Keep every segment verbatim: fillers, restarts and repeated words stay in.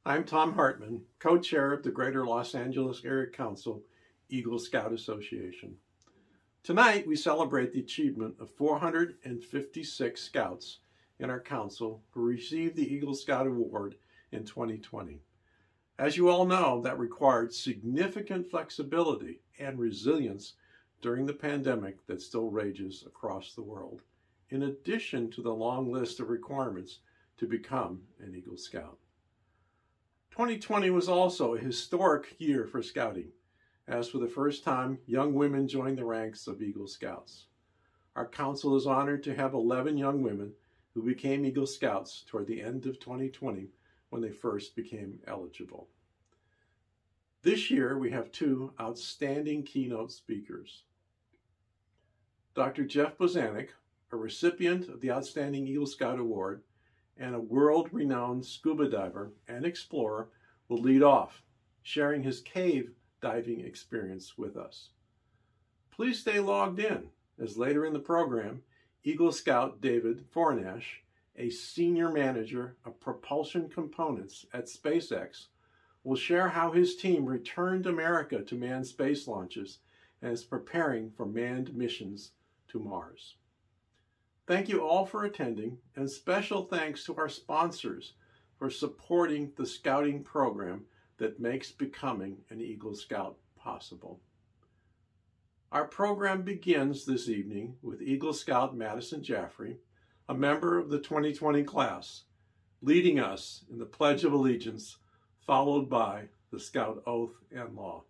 I'm Tom Hartman, co-chair of the Greater Los Angeles Area Council Eagle Scout Association. Tonight, we celebrate the achievement of four hundred fifty-six scouts in our council who received the Eagle Scout Award in twenty twenty. As you all know, that required significant flexibility and resilience during the pandemic that still rages across the world, in addition to the long list of requirements to become an Eagle Scout. twenty twenty was also a historic year for Scouting, as for the first time, young women joined the ranks of Eagle Scouts. Our council is honored to have eleven young women who became Eagle Scouts toward the end of twenty twenty when they first became eligible. This year, we have two outstanding keynote speakers. Doctor Jeff Bozanic, a recipient of the Outstanding Eagle Scout Award and a world-renowned scuba diver and explorer, will lead off, sharing his cave diving experience with us. Please stay logged in, as later in the program, Eagle Scout David Forinash, a senior manager of Propulsion Components at SpaceX, will share how his team returned America to manned space launches and is preparing for manned missions to Mars. Thank you all for attending, and special thanks to our sponsors for supporting the Scouting program that makes becoming an Eagle Scout possible. Our program begins this evening with Eagle Scout Madison Jaffrey, a member of the twenty twenty class, leading us in the Pledge of Allegiance, followed by the Scout Oath and Law.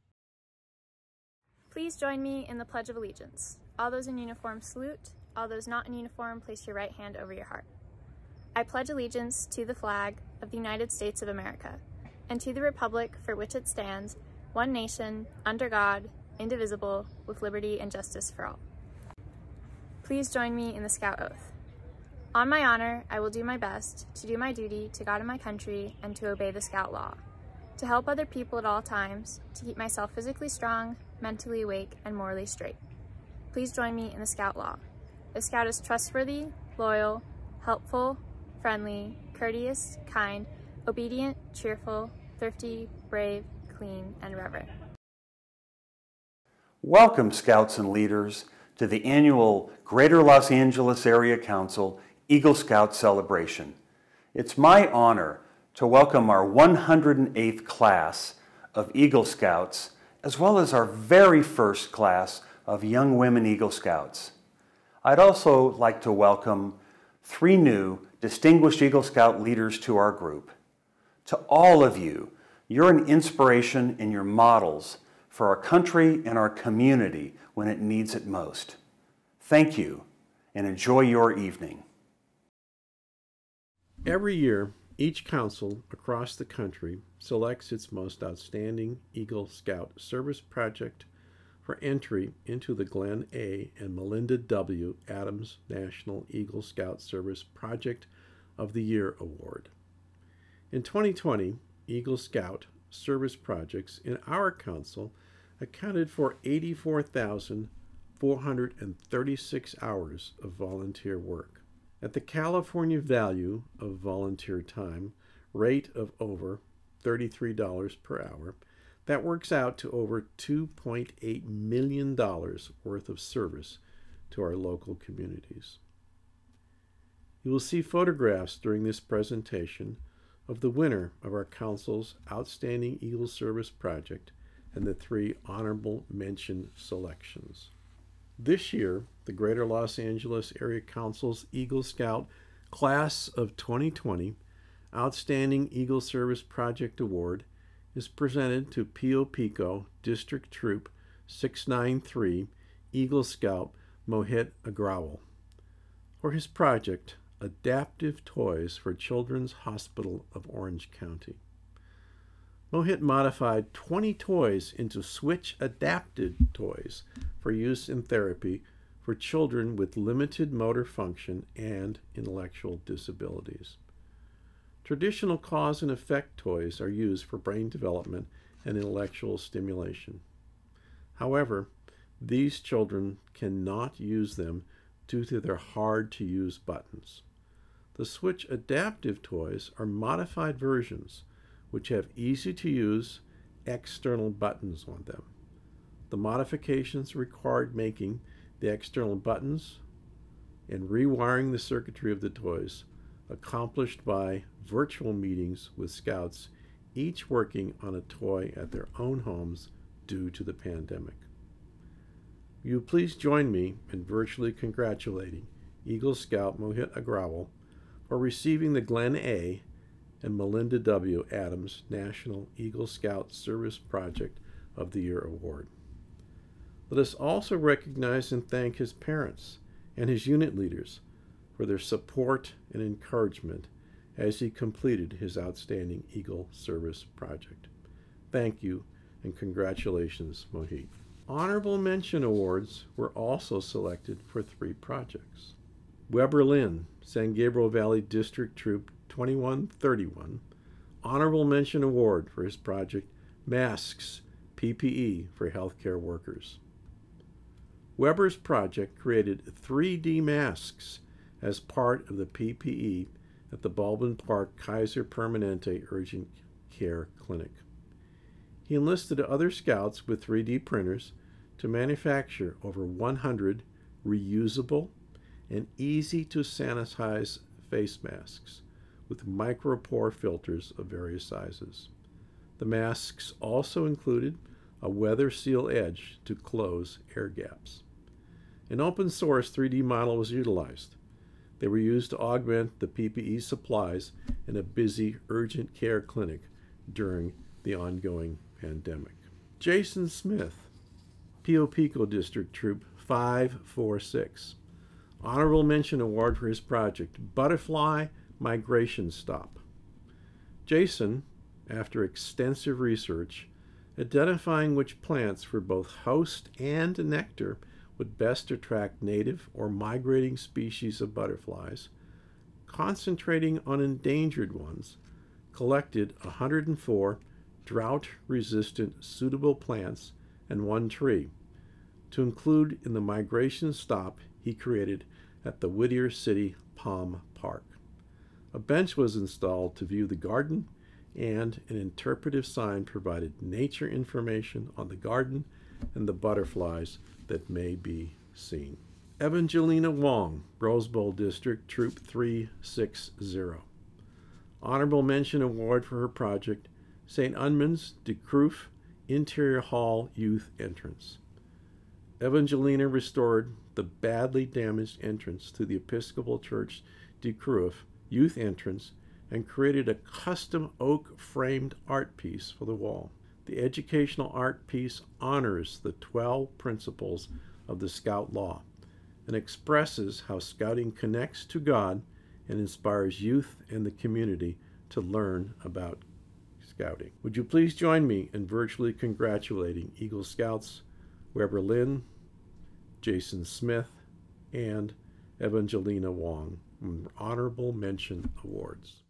Please join me in the Pledge of Allegiance. All those in uniform salute. All those not in uniform, place your right hand over your heart. I pledge allegiance to the flag of the United States of America, and to the republic for which it stands, one nation, under God, indivisible, with liberty and justice for all. Please join me in the Scout Oath. On my honor, I will do my best to do my duty to God and my country and to obey the Scout law, to help other people at all times, to keep myself physically strong, mentally awake, and morally straight. Please join me in the Scout law. The Scout is trustworthy, loyal, helpful, friendly, courteous, kind, obedient, cheerful, thrifty, brave, clean, and reverent. Welcome, Scouts and leaders, to the annual Greater Los Angeles Area Council Eagle Scout celebration. It's my honor to welcome our one hundred eighth class of Eagle Scouts, as well as our very first class of young women Eagle Scouts. I'd also like to welcome three new distinguished Eagle Scout leaders to our group. To all of you, you're an inspiration and you're models for our country and our community when it needs it most. Thank you, and enjoy your evening. Every year, each council across the country selects its most outstanding Eagle Scout service project for entry into the Glenn A. and Melinda W. Adams National Eagle Scout Service Project of the Year Award. In twenty twenty, Eagle Scout service projects in our council accounted for eighty-four thousand four hundred thirty-six hours of volunteer work. At the California value of volunteer time, rate of over thirty-three dollars per hour, that works out to over two point eight million dollars worth of service to our local communities. You will see photographs during this presentation of the winner of our council's Outstanding Eagle Service Project and the three honorable mention selections. This year, the Greater Los Angeles Area Council's Eagle Scout Class of twenty twenty Outstanding Eagle Service Project Award is presented to Pio Pico District Troop six ninety-three Eagle Scout Mohit Agrawal for his project, Adaptive Toys for Children's Hospital of Orange County. Mohit modified twenty toys into switch-adapted toys for use in therapy for children with limited motor function and intellectual disabilities. Traditional cause and effect toys are used for brain development and intellectual stimulation. However, these children cannot use them due to their hard-to-use buttons. The Switch adaptive toys are modified versions which have easy-to-use external buttons on them. The modifications required making the external buttons and rewiring the circuitry of the toys, accomplished by virtual meetings with Scouts, each working on a toy at their own homes due to the pandemic. Will you please join me in virtually congratulating Eagle Scout Mohit Agrawal for receiving the Glenn A. and Melinda W. Adams National Eagle Scout Service Project of the Year Award. Let us also recognize and thank his parents and his unit leaders for their support and encouragement as he completed his outstanding Eagle Service Project. Thank you and congratulations, Mohit. Honorable mention awards were also selected for three projects. Weber Lynn, San Gabriel Valley District Troop twenty-one thirty-one, honorable mention award for his project Masks P P E for Healthcare Workers. Weber's project created three D masks as part of the P P E at the Baldwin Park Kaiser Permanente Urgent Care Clinic. He enlisted other Scouts with three D printers to manufacture over one hundred reusable and easy to sanitize face masks with micropore filters of various sizes. The masks also included a weather seal edge to close air gaps. An open source three D model was utilized. They were used to augment the P P E supplies in a busy urgent care clinic during the ongoing pandemic. Jason Smith, Pio Pico District Troop five forty-six. Honorable mention award for his project, Butterfly Migration Stop. Jason, after extensive research, identifying which plants for both host and nectar would best attract native or migrating species of butterflies, concentrating on endangered ones, collected one hundred four drought-resistant suitable plants and one tree to include in the migration stop he created at the Whittier City Palm Park. A bench was installed to view the garden, and an interpretive sign provided nature information on the garden and the butterflies that may be seen. Evangelina Wong, Rose Bowl District, Troop three sixty. Honorable mention award for her project, Saint Unman's de Croof Interior Hall Youth Entrance. Evangelina restored the badly damaged entrance to the Episcopal Church de Croof Youth Entrance and created a custom oak-framed art piece for the wall. The educational art piece honors the twelve principles of the Scout Law and expresses how Scouting connects to God and inspires youth and the community to learn about Scouting. Would you please join me in virtually congratulating Eagle Scouts Weber Lynn, Jason Smith, and Evangelina Wong on honorable mention awards.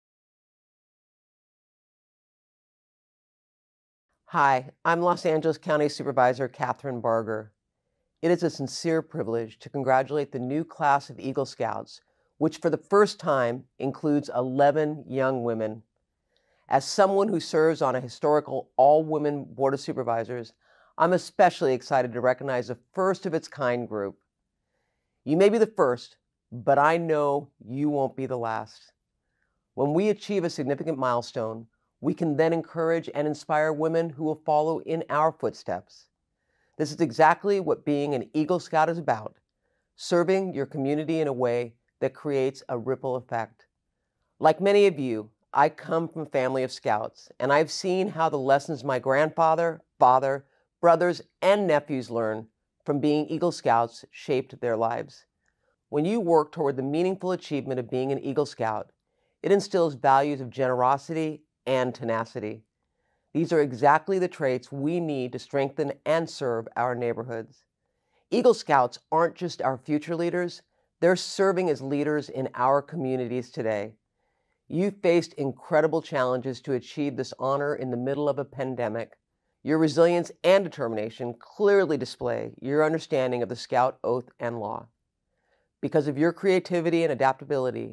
Hi, I'm Los Angeles County Supervisor Kathryn Barger. It is a sincere privilege to congratulate the new class of Eagle Scouts, which for the first time includes eleven young women. As someone who serves on a historical all-women Board of Supervisors, I'm especially excited to recognize a first-of-its-kind group. You may be the first, but I know you won't be the last. When we achieve a significant milestone, we can then encourage and inspire women who will follow in our footsteps. This is exactly what being an Eagle Scout is about, serving your community in a way that creates a ripple effect. Like many of you, I come from a family of Scouts, and I've seen how the lessons my grandfather, father, brothers, and nephews learned from being Eagle Scouts shaped their lives. When you work toward the meaningful achievement of being an Eagle Scout, it instills values of generosity and tenacity. These are exactly the traits we need to strengthen and serve our neighborhoods. Eagle Scouts aren't just our future leaders, they're serving as leaders in our communities today. You've faced incredible challenges to achieve this honor in the middle of a pandemic. Your resilience and determination clearly display your understanding of the Scout oath and law. Because of your creativity and adaptability,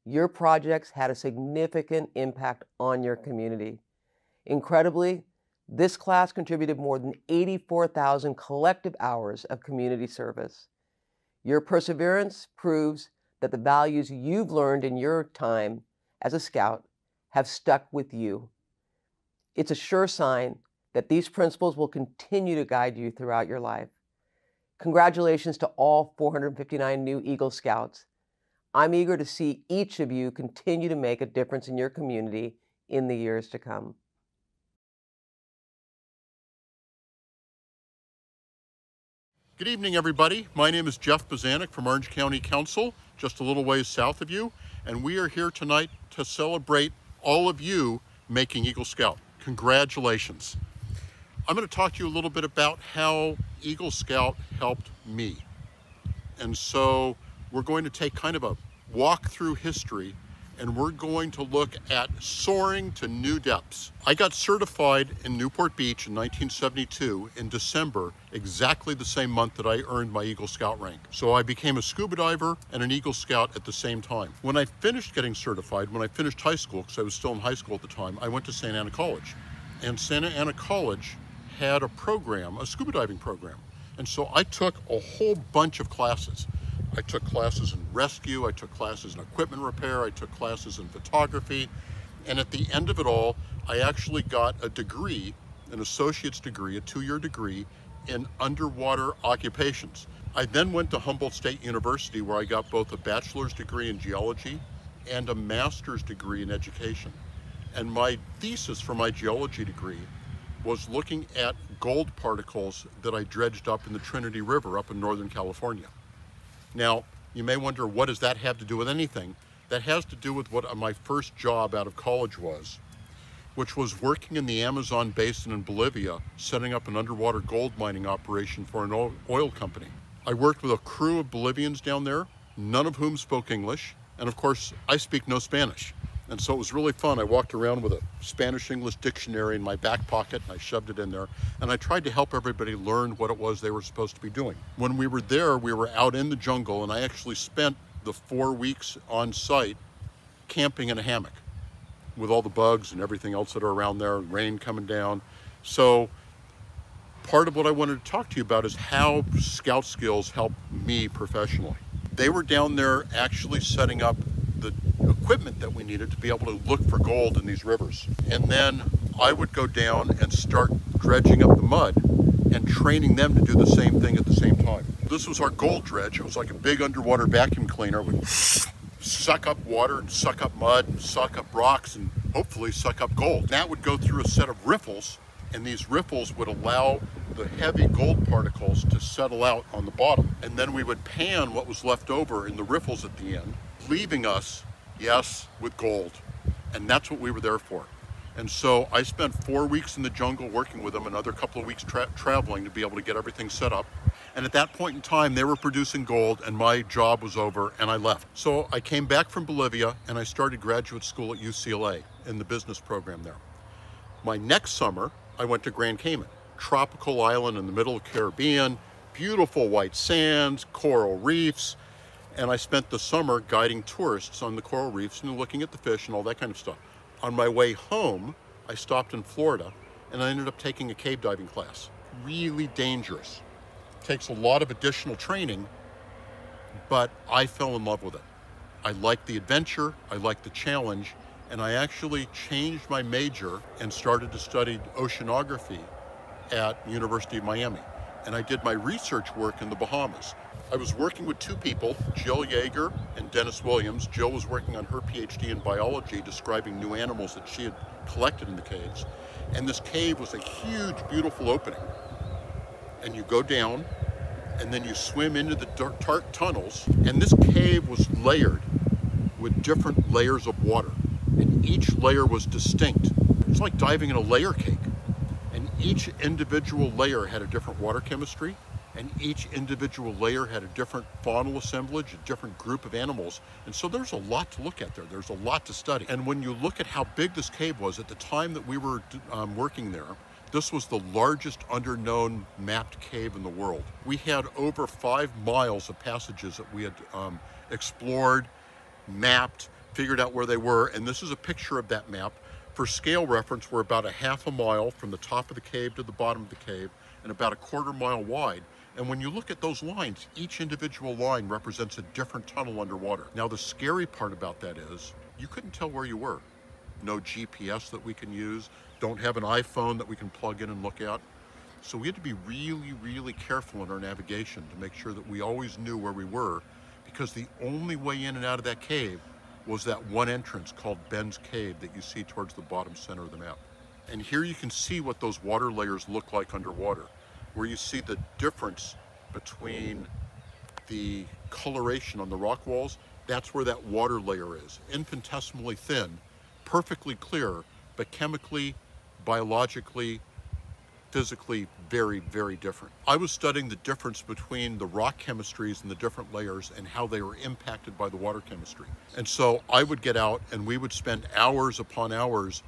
your projects had a significant impact on your community. Incredibly, this class contributed more than eighty-four thousand collective hours of community service. Your perseverance proves that the values you've learned in your time as a scout have stuck with you. It's a sure sign that these principles will continue to guide you throughout your life. Congratulations to all four hundred fifty-nine new Eagle Scouts. I'm eager to see each of you continue to make a difference in your community in the years to come. Good evening, everybody. My name is Jeff Bozanic from Orange County Council, just a little ways south of you, and we are here tonight to celebrate all of you making Eagle Scout. Congratulations. I'm going to talk to you a little bit about how Eagle Scout helped me. And so we're going to take kind of a walk through history, and we're going to look at soaring to new depths. I got certified in Newport Beach in nineteen seventy-two in December, exactly the same month that I earned my Eagle Scout rank. So I became a scuba diver and an Eagle Scout at the same time. When I finished getting certified, when I finished high school, because I was still in high school at the time, I went to Santa Ana College. And Santa Ana College had a program, a scuba diving program. And so I took a whole bunch of classes. I took classes in rescue, I took classes in equipment repair, I took classes in photography, and at the end of it all, I actually got a degree, an associate's degree, a two-year degree in underwater occupations. I then went to Humboldt State University, where I got both a bachelor's degree in geology and a master's degree in education. And my thesis for my geology degree was looking at gold particles that I dredged up in the Trinity River up in Northern California. Now, you may wonder, what does that have to do with anything? That has to do with what my first job out of college was, which was working in the Amazon basin in Bolivia, setting up an underwater gold mining operation for an oil company. I worked with a crew of Bolivians down there, none of whom spoke English, and of course, I speak no Spanish. And so it was really fun. I walked around with a Spanish-English dictionary in my back pocket, and I shoved it in there, and I tried to help everybody learn what it was they were supposed to be doing. When we were there, we were out in the jungle, and I actually spent the four weeks on site camping in a hammock with all the bugs and everything else that are around there, and rain coming down. So part of what I wanted to talk to you about is how scout skills help me professionally. They were down there actually setting up the equipment that we needed to be able to look for gold in these rivers. And then I would go down and start dredging up the mud and training them to do the same thing at the same time. This was our gold dredge. It was like a big underwater vacuum cleaner. It would suck up water and suck up mud and suck up rocks and hopefully suck up gold. That would go through a set of riffles, and these riffles would allow the heavy gold particles to settle out on the bottom. And then we would pan what was left over in the riffles at the end, leaving us, yes, with gold. And that's what we were there for. And so I spent four weeks in the jungle working with them, another couple of weeks tra traveling to be able to get everything set up. And at that point in time, they were producing gold and my job was over and I left. So I came back from Bolivia and I started graduate school at U C L A in the business program there. My next summer, I went to Grand Cayman, tropical island in the middle of the Caribbean, beautiful white sands, coral reefs. And I spent the summer guiding tourists on the coral reefs and looking at the fish and all that kind of stuff. On my way home, I stopped in Florida and I ended up taking a cave diving class. Really dangerous. Takes a lot of additional training, but I fell in love with it. I liked the adventure, I liked the challenge, and I actually changed my major and started to study oceanography at University of Miami. And I did my research work in the Bahamas. I was working with two people, Jill Yeager and Dennis Williams. Jill was working on her PhD in biology, describing new animals that she had collected in the caves. And this cave was a huge, beautiful opening. And you go down, and then you swim into the dark tunnels, and this cave was layered with different layers of water. And each layer was distinct. It was like diving in a layer cake. And each individual layer had a different water chemistry, and each individual layer had a different faunal assemblage, a different group of animals. And so there's a lot to look at there. There's a lot to study. And when you look at how big this cave was, at the time that we were um, working there, this was the largest underknown mapped cave in the world. We had over five miles of passages that we had um, explored, mapped, figured out where they were, and this is a picture of that map. For scale reference, we're about a half a mile from the top of the cave to the bottom of the cave, and about a quarter mile wide. And when you look at those lines, each individual line represents a different tunnel underwater. Now, the scary part about that is you couldn't tell where you were. No G P S that we can use, don't have an iPhone that we can plug in and look at. So we had to be really, really careful in our navigation to make sure that we always knew where we were, because the only way in and out of that cave was that one entrance called Ben's Cave that you see towards the bottom center of the map. And here you can see what those water layers look like underwater, where you see the difference between the coloration on the rock walls. That's where that water layer is, infinitesimally thin, perfectly clear, but chemically, biologically, physically very, very different. I was studying the difference between the rock chemistries and the different layers and how they were impacted by the water chemistry. And so I would get out and we would spend hours upon hours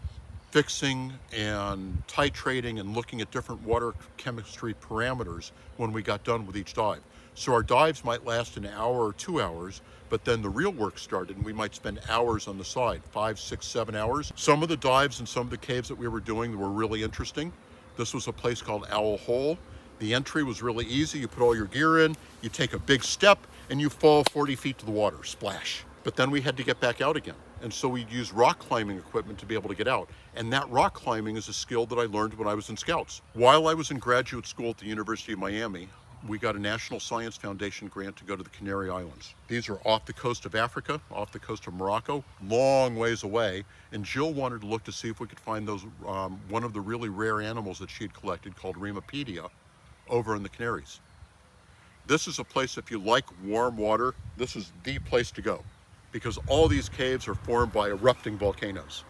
fixing and titrating and looking at different water chemistry parameters when we got done with each dive. So our dives might last an hour or two hours, but then the real work started and we might spend hours on the side, five, six, seven hours. Some of the dives and some of the caves that we were doing were really interesting. This was a place called Owl Hole. The entry was really easy. You put all your gear in, you take a big step, and you fall forty feet to the water, splash. But then we had to get back out again. And so we used rock climbing equipment to be able to get out. And that rock climbing is a skill that I learned when I was in Scouts. While I was in graduate school at the University of Miami, we got a National Science Foundation grant to go to the Canary Islands. These are off the coast of Africa, off the coast of Morocco, long ways away. And Jill wanted to look to see if we could find those, um, one of the really rare animals that she had collected called Rimapedia over in the Canaries. This is a place, if you like warm water, this is the place to go, because all these caves are formed by erupting volcanoes.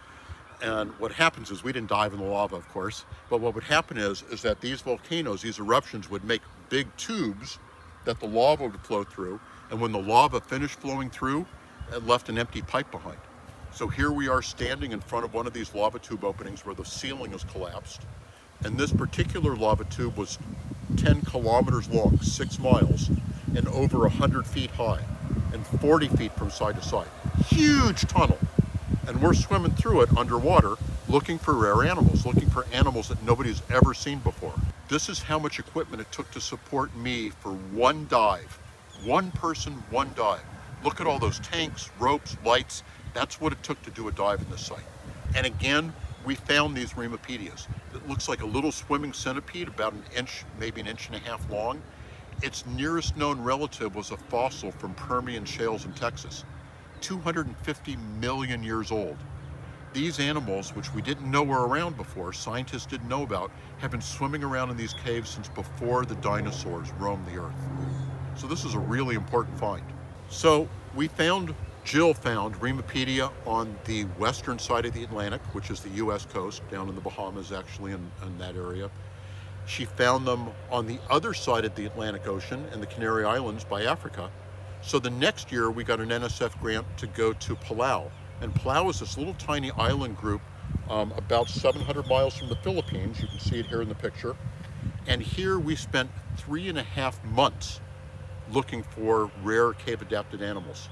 And what happens is, we didn't dive in the lava, of course, but what would happen is, is that these volcanoes, these eruptions would make big tubes that the lava would flow through. And when the lava finished flowing through, it left an empty pipe behind. So here we are standing in front of one of these lava tube openings where the ceiling has collapsed. And this particular lava tube was ten kilometers long, six miles, and over one hundred feet high, and forty feet from side to side. Huge tunnel. And we're swimming through it underwater, looking for rare animals, looking for animals that nobody's ever seen before. This is how much equipment it took to support me for one dive. One person, one dive. Look at all those tanks, ropes, lights. That's what it took to do a dive in this site. And again, we found these Rimapedias. It looks like a little swimming centipede, about an inch, maybe an inch and a half long. Its nearest known relative was a fossil from Permian shales in Texas, two hundred fifty million years old. These animals, which we didn't know were around before, scientists didn't know about, have been swimming around in these caves since before the dinosaurs roamed the earth. So this is a really important find. So we found, Jill found Rimapedia on the western side of the Atlantic, which is the U S coast, down in the Bahamas, actually, in, in that area. She found them on the other side of the Atlantic Ocean in the Canary Islands by Africa. So the next year we got an N S F grant to go to Palau. And Palau is this little tiny island group um, about seven hundred miles from the Philippines. You can see it here in the picture. And here we spent three and a half months looking for rare cave-adapted animals.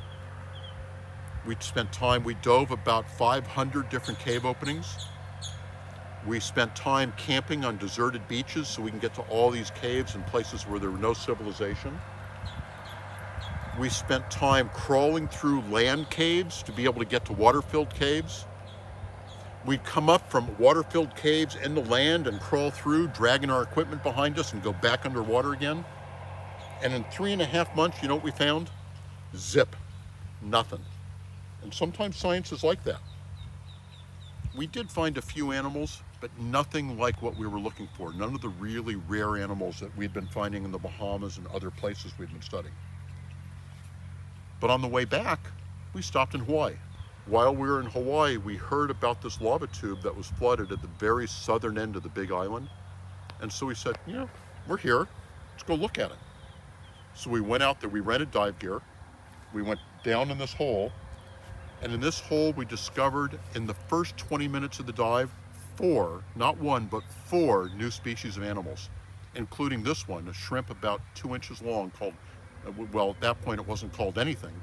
We spent time, we dove about five hundred different cave openings. We spent time camping on deserted beaches so we can get to all these caves and places where there were no civilization. We spent time crawling through land caves to be able to get to water-filled caves. We'd come up from water-filled caves into land and crawl through, dragging our equipment behind us, and go back underwater again. And in three and a half months, you know what we found? Zip. Nothing. And sometimes science is like that. We did find a few animals, but nothing like what we were looking for. None of the really rare animals that we'd been finding in the Bahamas and other places we'd been studying. But on the way back, we stopped in Hawaii. While we were in Hawaii, we heard about this lava tube that was flooded at the very southern end of the big island. And so we said, you know, we're here, let's go look at it. So we went out there, we rented dive gear, we went down in this hole, and in this hole we discovered in the first twenty minutes of the dive, four, not one, but four new species of animals, including this one, a shrimp about two inches long called, well, at that point it wasn't called anything,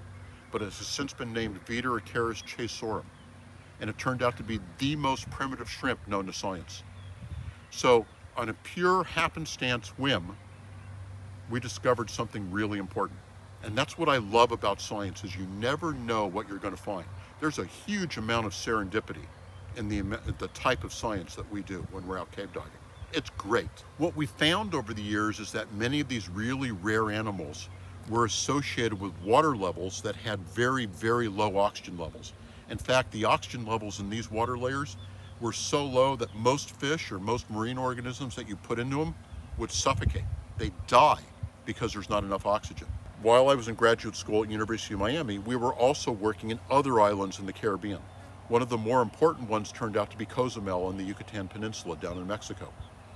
but it has since been named Viter Acaris chasorum, and it turned out to be the most primitive shrimp known to science. So on a pure happenstance whim, we discovered something really important. And that's what I love about science, is you never know what you're going to find. There's a huge amount of serendipity in the, the type of science that we do when we're out cave diving. It's great. What we found over the years is that many of these really rare animals were associated with water levels that had very, very low oxygen levels. In fact, the oxygen levels in these water layers were so low that most fish or most marine organisms that you put into them would suffocate. They die because there's not enough oxygen. While I was in graduate school at University of Miami, we were also working in other islands in the Caribbean. One of the more important ones turned out to be Cozumel on the Yucatan Peninsula down in Mexico.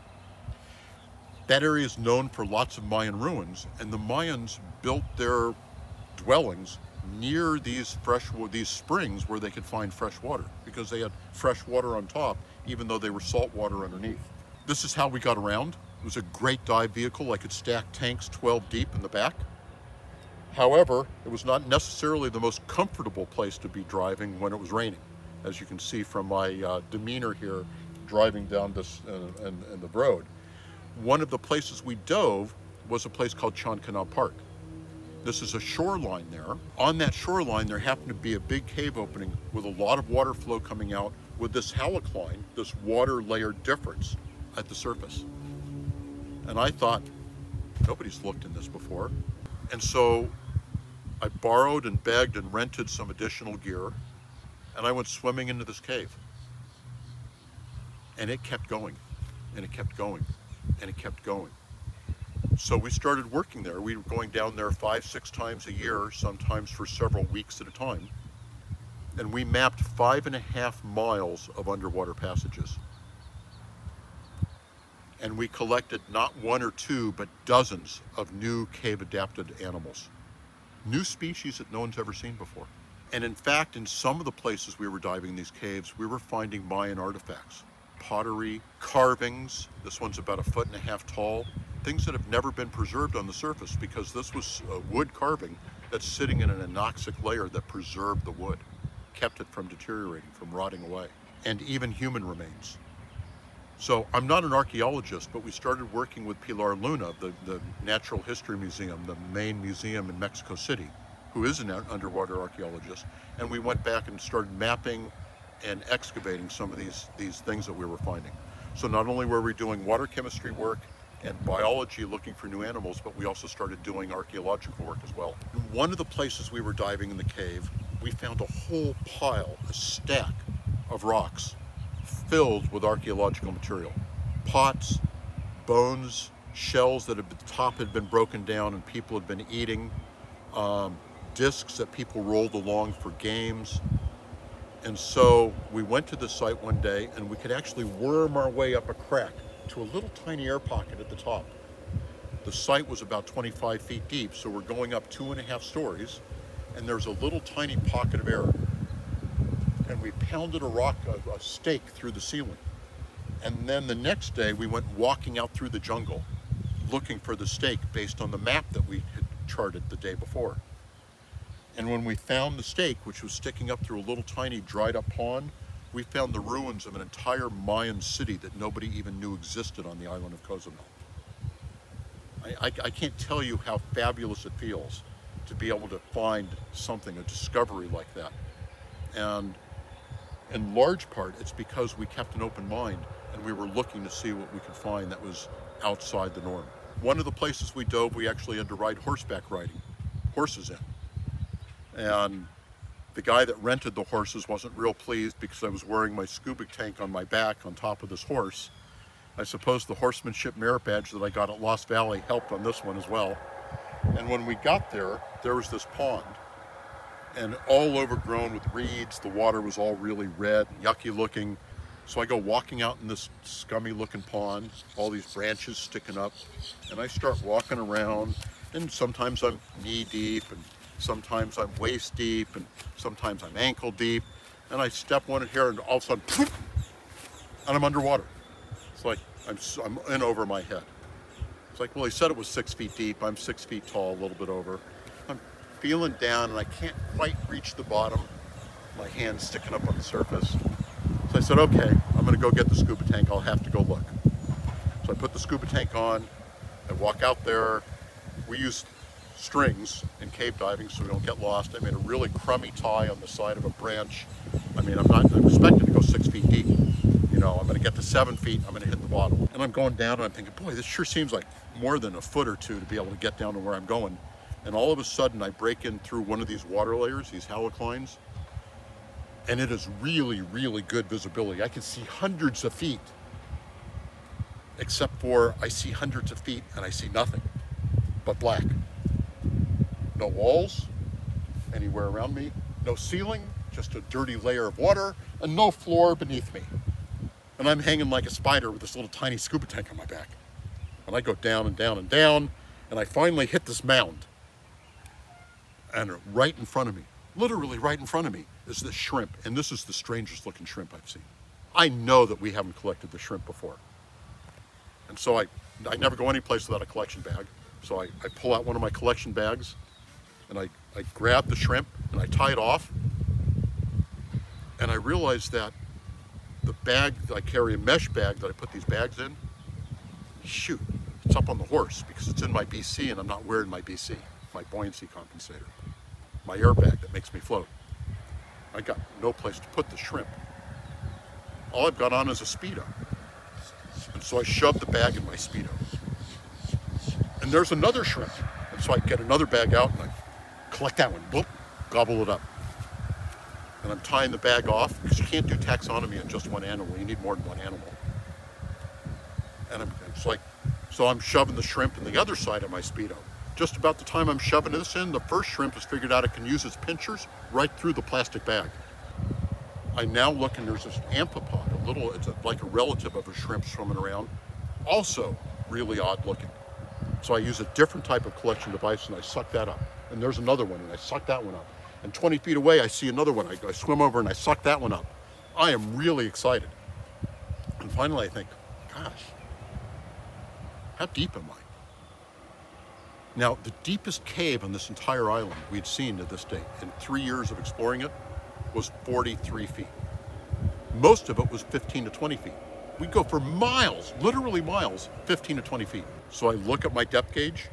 That area is known for lots of Mayan ruins, and the Mayans built their dwellings near these fresh these springs where they could find fresh water, because they had fresh water on top, even though they were salt water underneath. This is how we got around. It was a great dive vehicle. I could stack tanks twelve deep in the back. However, it was not necessarily the most comfortable place to be driving when it was raining, as you can see from my uh, demeanor here driving down this uh, in, in the road. One of the places we dove was a place called Chankana Park. This is a shoreline there. On that shoreline, there happened to be a big cave opening with a lot of water flow coming out with this halocline, this water layer difference at the surface. And I thought, nobody's looked in this before. And so I borrowed and begged and rented some additional gear, and I went swimming into this cave. And it kept going, and it kept going, and it kept going. So we started working there. We were going down there five, six times a year, sometimes for several weeks at a time. And we mapped five and a half miles of underwater passages. And we collected not one or two, but dozens of new cave-adapted animals. New species that no one's ever seen before. And in fact, in some of the places we were diving in these caves, we were finding Mayan artifacts. Pottery, carvings. This one's about a foot and a half tall. Things that have never been preserved on the surface, because this was a wood carving that's sitting in an anoxic layer that preserved the wood, kept it from deteriorating, from rotting away, and even human remains. So I'm not an archaeologist, but we started working with Pilar Luna, the, the Natural History Museum, the main museum in Mexico City, who is an underwater archaeologist, and we went back and started mapping and excavating some of these, these things that we were finding. So not only were we doing water chemistry work and biology looking for new animals, but we also started doing archaeological work as well. In one of the places we were diving in the cave, we found a whole pile, a stack of rocks filled with archaeological material. Pots, bones, shells that at the top had been broken down and people had been eating, um, discs that people rolled along for games. And so we went to the site one day, and we could actually worm our way up a crack to a little tiny air pocket at the top. The site was about twenty-five feet deep, so we're going up two and a half stories, and there's a little tiny pocket of air. And we pounded a rock, a, a stake through the ceiling. And then the next day, we went walking out through the jungle, looking for the stake based on the map that we had charted the day before. And when we found the stake, which was sticking up through a little tiny dried up pond, we found the ruins of an entire Mayan city that nobody even knew existed on the island of Cozumel. I, I, I can't tell you how fabulous it feels to be able to find something, a discovery like that. And in large part, it's because we kept an open mind and we were looking to see what we could find that was outside the norm. One of the places we dove, we actually had to ride horseback riding, horses in. And the guy that rented the horses wasn't real pleased because I was wearing my scuba tank on my back on top of this horse. I suppose the horsemanship merit badge that I got at Lost Valley helped on this one as well. And when we got there, there was this pond, and all overgrown with reeds. The water was all really red, yucky looking. So I go walking out in this scummy looking pond, all these branches sticking up, and I start walking around, and sometimes I'm knee deep, and sometimes I'm waist deep, and sometimes I'm ankle deep, and I step one in here, and all of a sudden, poof, and I'm underwater. It's like I'm, I'm in over my head. It's like, well, he said it was six feet deep. I'm six feet tall, a little bit over. I'm feeling down and I can't quite reach the bottom. My hand's sticking up on the surface. So I said, okay, I'm gonna go get the scuba tank. I'll have to go look. So I put the scuba tank on, I walk out there. We use strings in cave diving so we don't get lost. I made a really crummy tie on the side of a branch. I mean, I'm not I'm expecting to go six feet deep. You know, I'm gonna get to seven feet, I'm gonna hit the bottom. And I'm going down and I'm thinking, boy, this sure seems like more than a foot or two to be able to get down to where I'm going. And all of a sudden I break in through one of these water layers, these haloclines, and it is really, really good visibility. I can see hundreds of feet, except for I see hundreds of feet and I see nothing but black. No walls anywhere around me, no ceiling, just a dirty layer of water, and no floor beneath me. And I'm hanging like a spider with this little tiny scuba tank on my back. And I go down and down and down, and I finally hit this mound. And right in front of me, literally right in front of me, is this shrimp. And this is the strangest looking shrimp I've seen. I know that we haven't collected the shrimp before. And so I, I never go any place without a collection bag. So I, I pull out one of my collection bags, and I, I grab the shrimp, and I tie it off. And I realize that the bag, I carry a mesh bag that I put these bags in, shoot, it's up on the horse because it's in my B C and I'm not wearing my B C, my buoyancy compensator, my airbag that makes me float. I got no place to put the shrimp. All I've got on is a Speedo. And so I shove the bag in my Speedo. And there's another shrimp. And so I get another bag out and I collect that one, boop, gobble it up. And I'm tying the bag off because you can't do taxonomy on just one animal. You need more than one animal. And I'm, it's like, so I'm shoving the shrimp in the other side of my Speedo. Just about the time I'm shoving this in, the first shrimp has figured out it can use its pinchers right through the plastic bag. I now look and there's this amphipod, a little, it's a, like a relative of a shrimp swimming around, also really odd looking. So I use a different type of collection device and I suck that up. And there's another one and I suck that one up. And twenty feet away, I see another one. I, I swim over and I suck that one up. I am really excited. And finally I think, gosh, how deep am I? Now, the deepest cave on this entire island we'd seen to this date, in three years of exploring it, was forty-three feet. Most of it was fifteen to twenty feet. We'd go for miles, literally miles, fifteen to twenty feet. So I look at my depth gauge,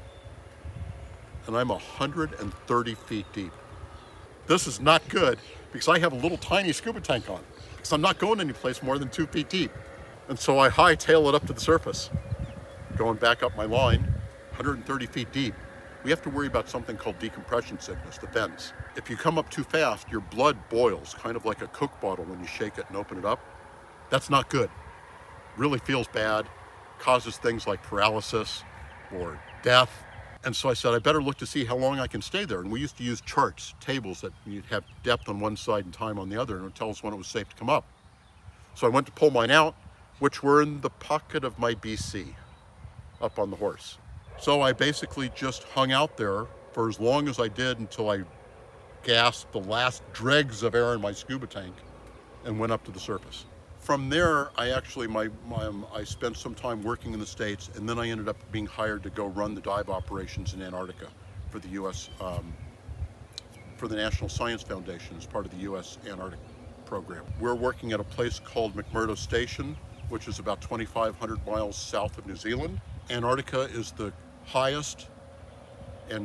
and I'm one hundred thirty feet deep. This is not good because I have a little tiny scuba tank on because I'm not going anyplace more than two feet deep. And so I hightail it up to the surface, going back up my line, one hundred thirty feet deep. We have to worry about something called decompression sickness, the bends. If you come up too fast, your blood boils, kind of like a Coke bottle when you shake it and open it up. That's not good. Really feels bad, causes things like paralysis or death. And so I said, I better look to see how long I can stay there. And we used to use charts, tables that you'd have depth on one side and time on the other, and it would tell us when it was safe to come up. So I went to pull mine out, which were in the pocket of my B C, up on the horse. So I basically just hung out there for as long as I did until I gasped the last dregs of air in my scuba tank and went up to the surface. From there, I actually, my, my, um, I spent some time working in the States, and then I ended up being hired to go run the dive operations in Antarctica for the U S, um, for the National Science Foundation as part of the U S Antarctic program. We're working at a place called McMurdo Station, which is about twenty-five hundred miles south of New Zealand. Antarctica is the highest and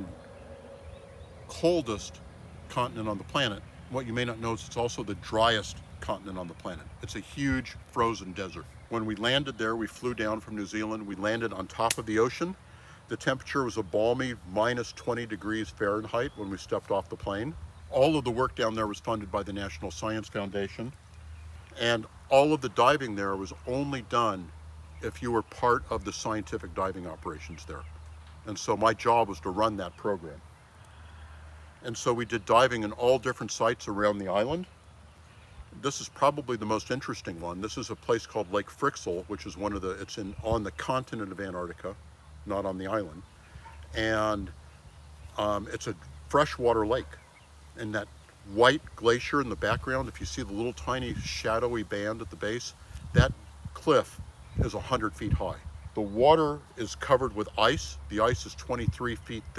coldest continent on the planet. What you may not know is it's also the driest continent on the planet. It's a huge frozen desert. When we landed there, we flew down from New Zealand. We landed on top of the ocean. The temperature was a balmy minus twenty degrees Fahrenheit when we stepped off the plane. All of the work down there was funded by the National Science Foundation. And all of the diving there was only done if you were part of the scientific diving operations there. And so my job was to run that program. And so we did diving in all different sites around the island. This is probably the most interesting one. This is a place called Lake Frixell, which is one of the, it's in on the continent of Antarctica, not on the island. And um, it's a freshwater lake. And that white glacier in the background, if you see the little tiny shadowy band at the base, that cliff is one hundred feet high. The water is covered with ice. The ice is twenty-three feet thick.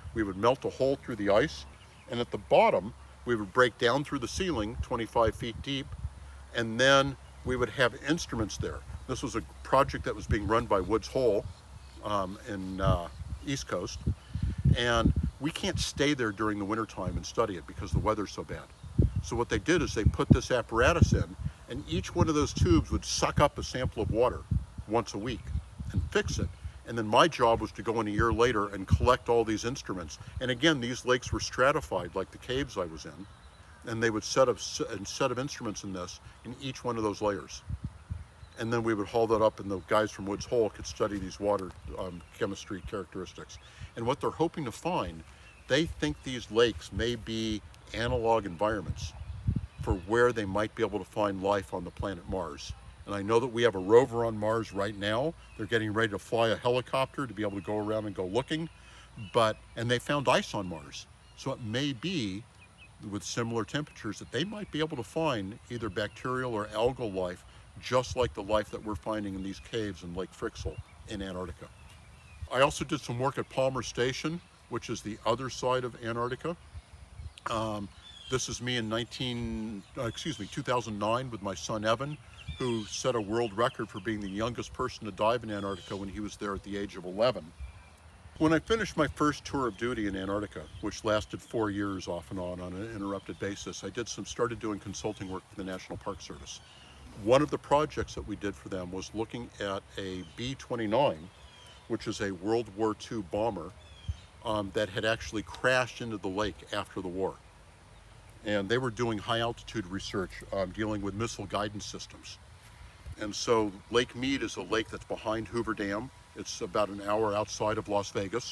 We would melt a hole through the ice, and at the bottom, we would break down through the ceiling, twenty-five feet deep, and then we would have instruments there. This was a project that was being run by Woods Hole um, in uh, East Coast, and we can't stay there during the wintertime and study it because the weather's so bad. So what they did is they put this apparatus in, and each one of those tubes would suck up a sample of water once a week and fix it. And then my job was to go in a year later and collect all these instruments. And again, these lakes were stratified like the caves I was in, and they would set up a set of instruments in this in each one of those layers. And then we would haul that up, and the guys from Woods Hole could study these water um, chemistry characteristics. And what they're hoping to find, they think these lakes may be analog environments for where they might be able to find life on the planet Mars. And I know that we have a rover on Mars right now. They're getting ready to fly a helicopter to be able to go around and go looking, but, and they found ice on Mars. So it may be, with similar temperatures, that they might be able to find either bacterial or algal life, just like the life that we're finding in these caves in Lake Frixell in Antarctica. I also did some work at Palmer Station, which is the other side of Antarctica. Um, this is me in nineteen, uh, excuse me, two thousand nine with my son Evan, who set a world record for being the youngest person to dive in Antarctica when he was there at the age of eleven. When I finished my first tour of duty in Antarctica, which lasted four years off and on on an interrupted basis, I did some, started doing consulting work for the National Park Service. One of the projects that we did for them was looking at a B twenty-nine, which is a World War Two bomber um, that had actually crashed into the lake after the war. And they were doing high altitude research um, dealing with missile guidance systems. And so Lake Mead is a lake that's behind Hoover Dam. It's about an hour outside of Las Vegas.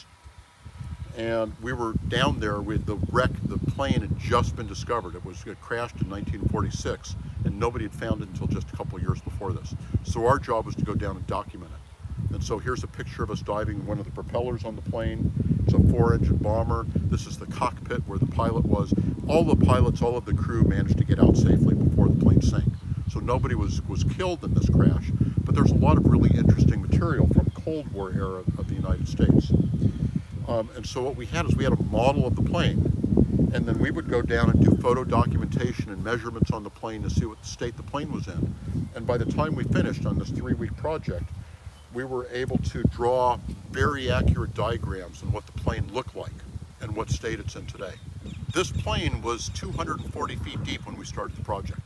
And we were down there with the wreck. The plane had just been discovered. It was it crashed in nineteen forty-six, and nobody had found it until just a couple of years before this. So our job was to go down and document it. And so here's a picture of us diving one of the propellers on the plane. It's a four-engine bomber. This is the cockpit where the pilot was. All the pilots, all of the crew managed to get out safely before the plane sank. So nobody was, was killed in this crash, but there's a lot of really interesting material from Cold War era of the United States. Um, and so what we had is we had a model of the plane, and then we would go down and do photo documentation and measurements on the plane to see what state the plane was in. And by the time we finished on this three-week project, we were able to draw very accurate diagrams on what the plane looked like and what state it's in today. This plane was two hundred forty feet deep when we started the project.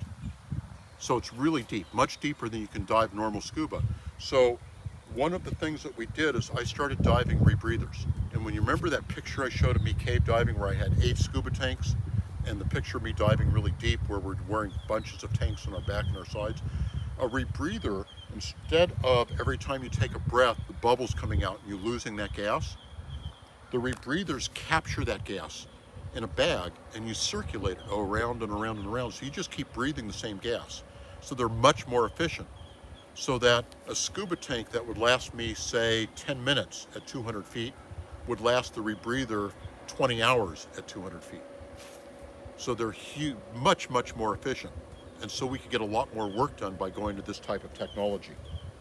So it's really deep, much deeper than you can dive normal scuba. So one of the things that we did is I started diving rebreathers. And when you remember that picture I showed of me cave diving where I had eight scuba tanks, and the picture of me diving really deep where we're wearing bunches of tanks on our back and our sides, a rebreather, instead of every time you take a breath, the bubbles coming out and you losing that gas, the rebreathers capture that gas in a bag and you circulate it around and around and around. So you just keep breathing the same gas. So they're much more efficient. So that a scuba tank that would last me, say, ten minutes at two hundred feet would last the rebreather twenty hours at two hundred feet. So they're huge, much, much more efficient. And so we could get a lot more work done by going to this type of technology.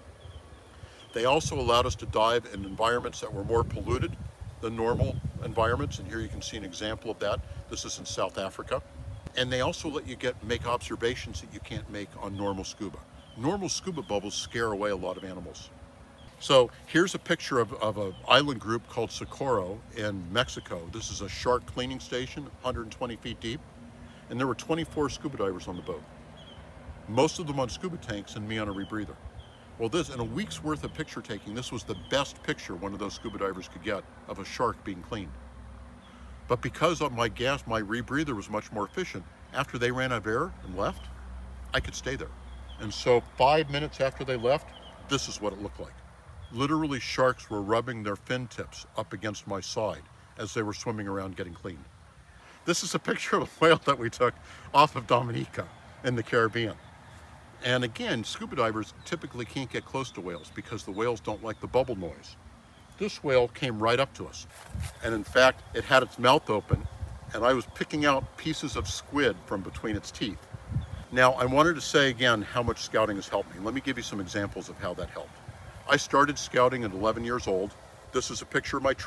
They also allowed us to dive in environments that were more polluted than normal environments, and here you can see an example of that. This is in South Africa. And they also let you get make observations that you can't make on normal scuba. Normal scuba bubbles scare away a lot of animals. So here's a picture of, of an island group called Socorro in Mexico. This is a shark cleaning station, one hundred twenty feet deep, and there were twenty-four scuba divers on the boat. Most of them on scuba tanks and me on a rebreather. Well, this, in a week's worth of picture taking, this was the best picture one of those scuba divers could get of a shark being cleaned. But because of my gas, my rebreather was much more efficient, after they ran out of air and left, I could stay there. And so five minutes after they left, this is what it looked like. Literally, sharks were rubbing their fin tips up against my side as they were swimming around getting cleaned. This is a picture of a whale that we took off of Dominica in the Caribbean. And again, scuba divers typically can't get close to whales because the whales don't like the bubble noise. This whale came right up to us. And in fact, it had its mouth open and I was picking out pieces of squid from between its teeth. Now, I wanted to say again how much scouting has helped me. Let me give you some examples of how that helped. I started scouting at eleven years old. This is a picture of my troop.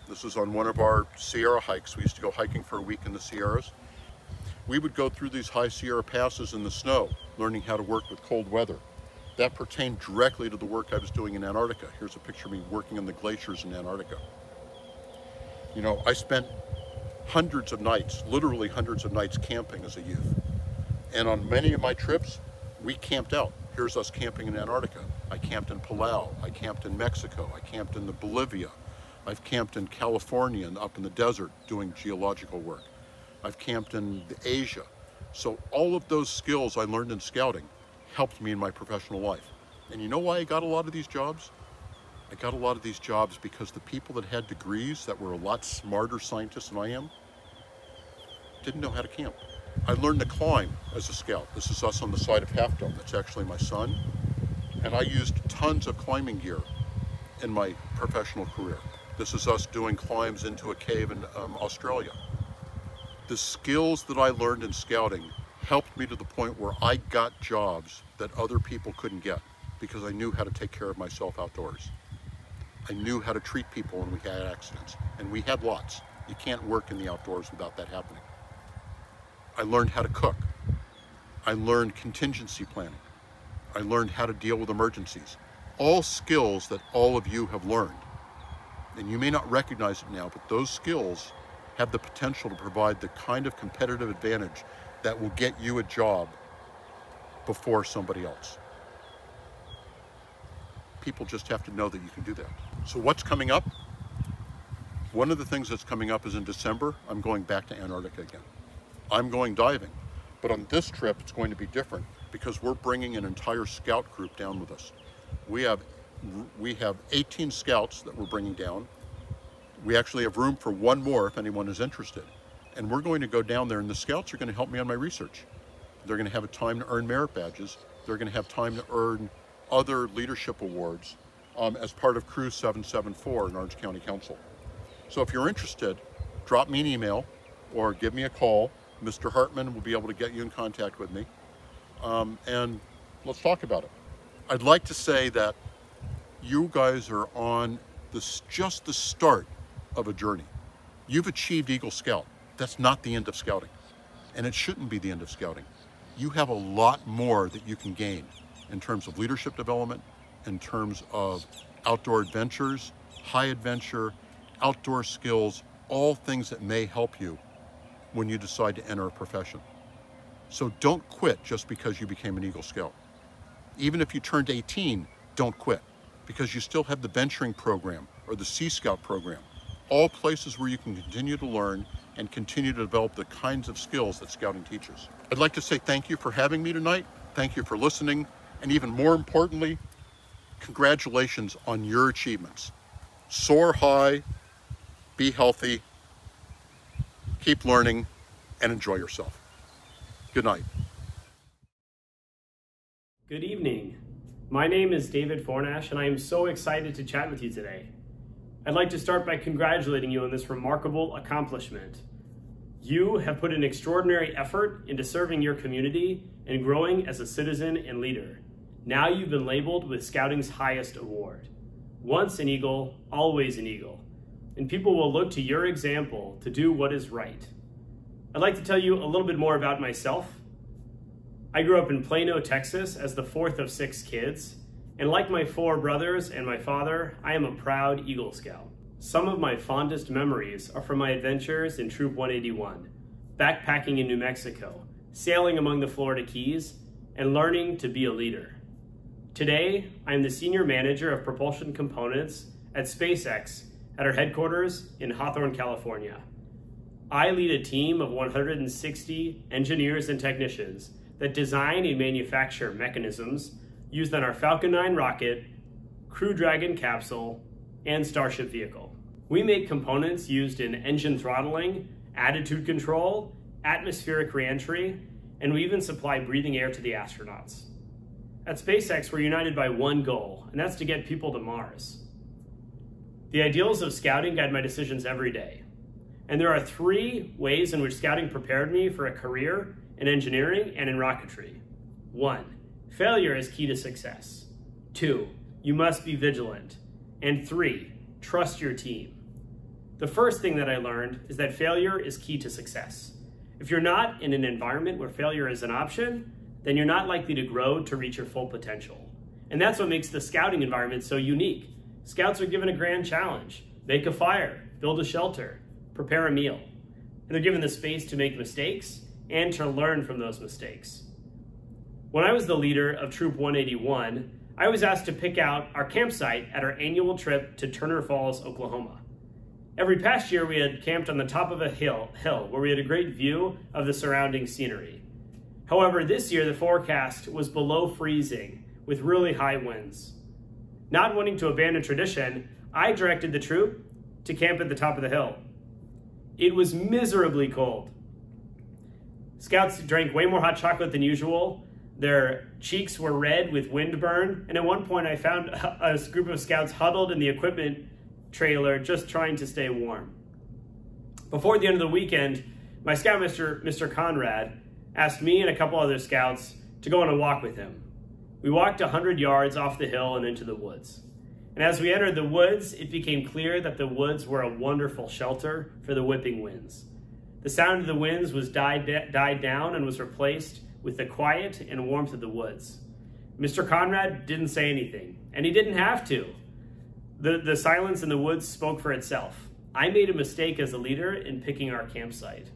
This was on one of our Sierra hikes. We used to go hiking for a week in the Sierras. We would go through these high Sierra passes in the snow, learning how to work with cold weather. That pertained directly to the work I was doing in Antarctica. Here's a picture of me working on the glaciers in Antarctica. You know, I spent hundreds of nights, literally hundreds of nights camping as a youth. And on many of my trips, we camped out. Here's us camping in Antarctica. I camped in Palau, I camped in Mexico, I camped in the Bolivia. I've camped in California and up in the desert doing geological work. I've camped in Asia. So all of those skills I learned in scouting helped me in my professional life. And you know why I got a lot of these jobs? I got a lot of these jobs because the people that had degrees that were a lot smarter scientists than I am didn't know how to camp. I learned to climb as a scout. This is us on the side of Half Dome. That's actually my son. And I used tons of climbing gear in my professional career. This is us doing climbs into a cave in um, Australia. The skills that I learned in scouting helped me to the point where I got jobs that other people couldn't get because I knew how to take care of myself outdoors. I knew how to treat people when we had accidents, and we had lots. You can't work in the outdoors without that happening. I learned how to cook. I learned contingency planning. I learned how to deal with emergencies. All skills that all of you have learned. And you may not recognize it now, but those skills have the potential to provide the kind of competitive advantage that will get you a job before somebody else. People just have to know that you can do that. So what's coming up? One of the things that's coming up is in December, I'm going back to Antarctica again. I'm going diving, but on this trip, it's going to be different because we're bringing an entire scout group down with us. We have We have eighteen scouts that we're bringing down. We actually have room for one more if anyone is interested. And we're going to go down there, and the scouts are going to help me on my research. They're going to have a time to earn merit badges. They're going to have time to earn other leadership awards um, as part of Cruise seven seven four in Orange County Council. So if you're interested, drop me an email or give me a call. Mister Hartman will be able to get you in contact with me. Um, and let's talk about it. I'd like to say that you guys are on this, just the start of a journey. You've achieved Eagle Scout. That's not the end of scouting, and it shouldn't be the end of scouting. You have a lot more that you can gain in terms of leadership development, in terms of outdoor adventures, high adventure, outdoor skills, all things that may help you when you decide to enter a profession. So don't quit just because you became an Eagle Scout. Even if you turned eighteen, don't quit, because you still have the venturing program or the Sea Scout program, all places where you can continue to learn and continue to develop the kinds of skills that scouting teaches. I'd like to say thank you for having me tonight. Thank you for listening. And even more importantly, congratulations on your achievements. Soar high, be healthy, keep learning, and enjoy yourself. Good night. Good evening. My name is David Forinash, and I am so excited to chat with you today. I'd like to start by congratulating you on this remarkable accomplishment. You have put an extraordinary effort into serving your community and growing as a citizen and leader. Now you've been labeled with Scouting's highest award. Once an Eagle, always an Eagle. And people will look to your example to do what is right. I'd like to tell you a little bit more about myself. I grew up in Plano, Texas as the fourth of six kids. And like my four brothers and my father, I am a proud Eagle Scout. Some of my fondest memories are from my adventures in Troop one eighty-one, backpacking in New Mexico, sailing among the Florida Keys, and learning to be a leader. Today, I am the Senior Manager of Propulsion Components at SpaceX at our headquarters in Hawthorne, California. I lead a team of one hundred sixty engineers and technicians that design and manufacture mechanisms used on our Falcon nine rocket, Crew Dragon capsule, and Starship vehicle. We make components used in engine throttling, attitude control, atmospheric reentry, and we even supply breathing air to the astronauts. At SpaceX, we're united by one goal, and that's to get people to Mars. The ideals of scouting guide my decisions every day. And there are three ways in which scouting prepared me for a career in engineering and in rocketry. One, failure is key to success. Two, you must be vigilant. And three, trust your team. The first thing that I learned is that failure is key to success. If you're not in an environment where failure is an option, then you're not likely to grow to reach your full potential. And that's what makes the scouting environment so unique. Scouts are given a grand challenge: make a fire, build a shelter, prepare a meal. And they're given the space to make mistakes and to learn from those mistakes. When I was the leader of Troop one eighty-one, I was asked to pick out our campsite at our annual trip to Turner Falls, Oklahoma. Every past year, we had camped on the top of a hill, hill where we had a great view of the surrounding scenery. However, this year the forecast was below freezing with really high winds. Not wanting to abandon tradition, I directed the troop to camp at the top of the hill. It was miserably cold. Scouts drank way more hot chocolate than usual. Their cheeks were red with windburn, and at one point I found a group of scouts huddled in the equipment trailer just trying to stay warm. Before the end of the weekend, my scoutmaster, Mister Conrad, asked me and a couple other scouts to go on a walk with him. We walked one hundred yards off the hill and into the woods. And as we entered the woods, it became clear that the woods were a wonderful shelter for the whipping winds. The sound of the winds was died, died down and was replaced with the quiet and warmth of the woods. Mister Conrad didn't say anything, and he didn't have to. The, the silence in the woods spoke for itself. I made a mistake as a leader in picking our campsite.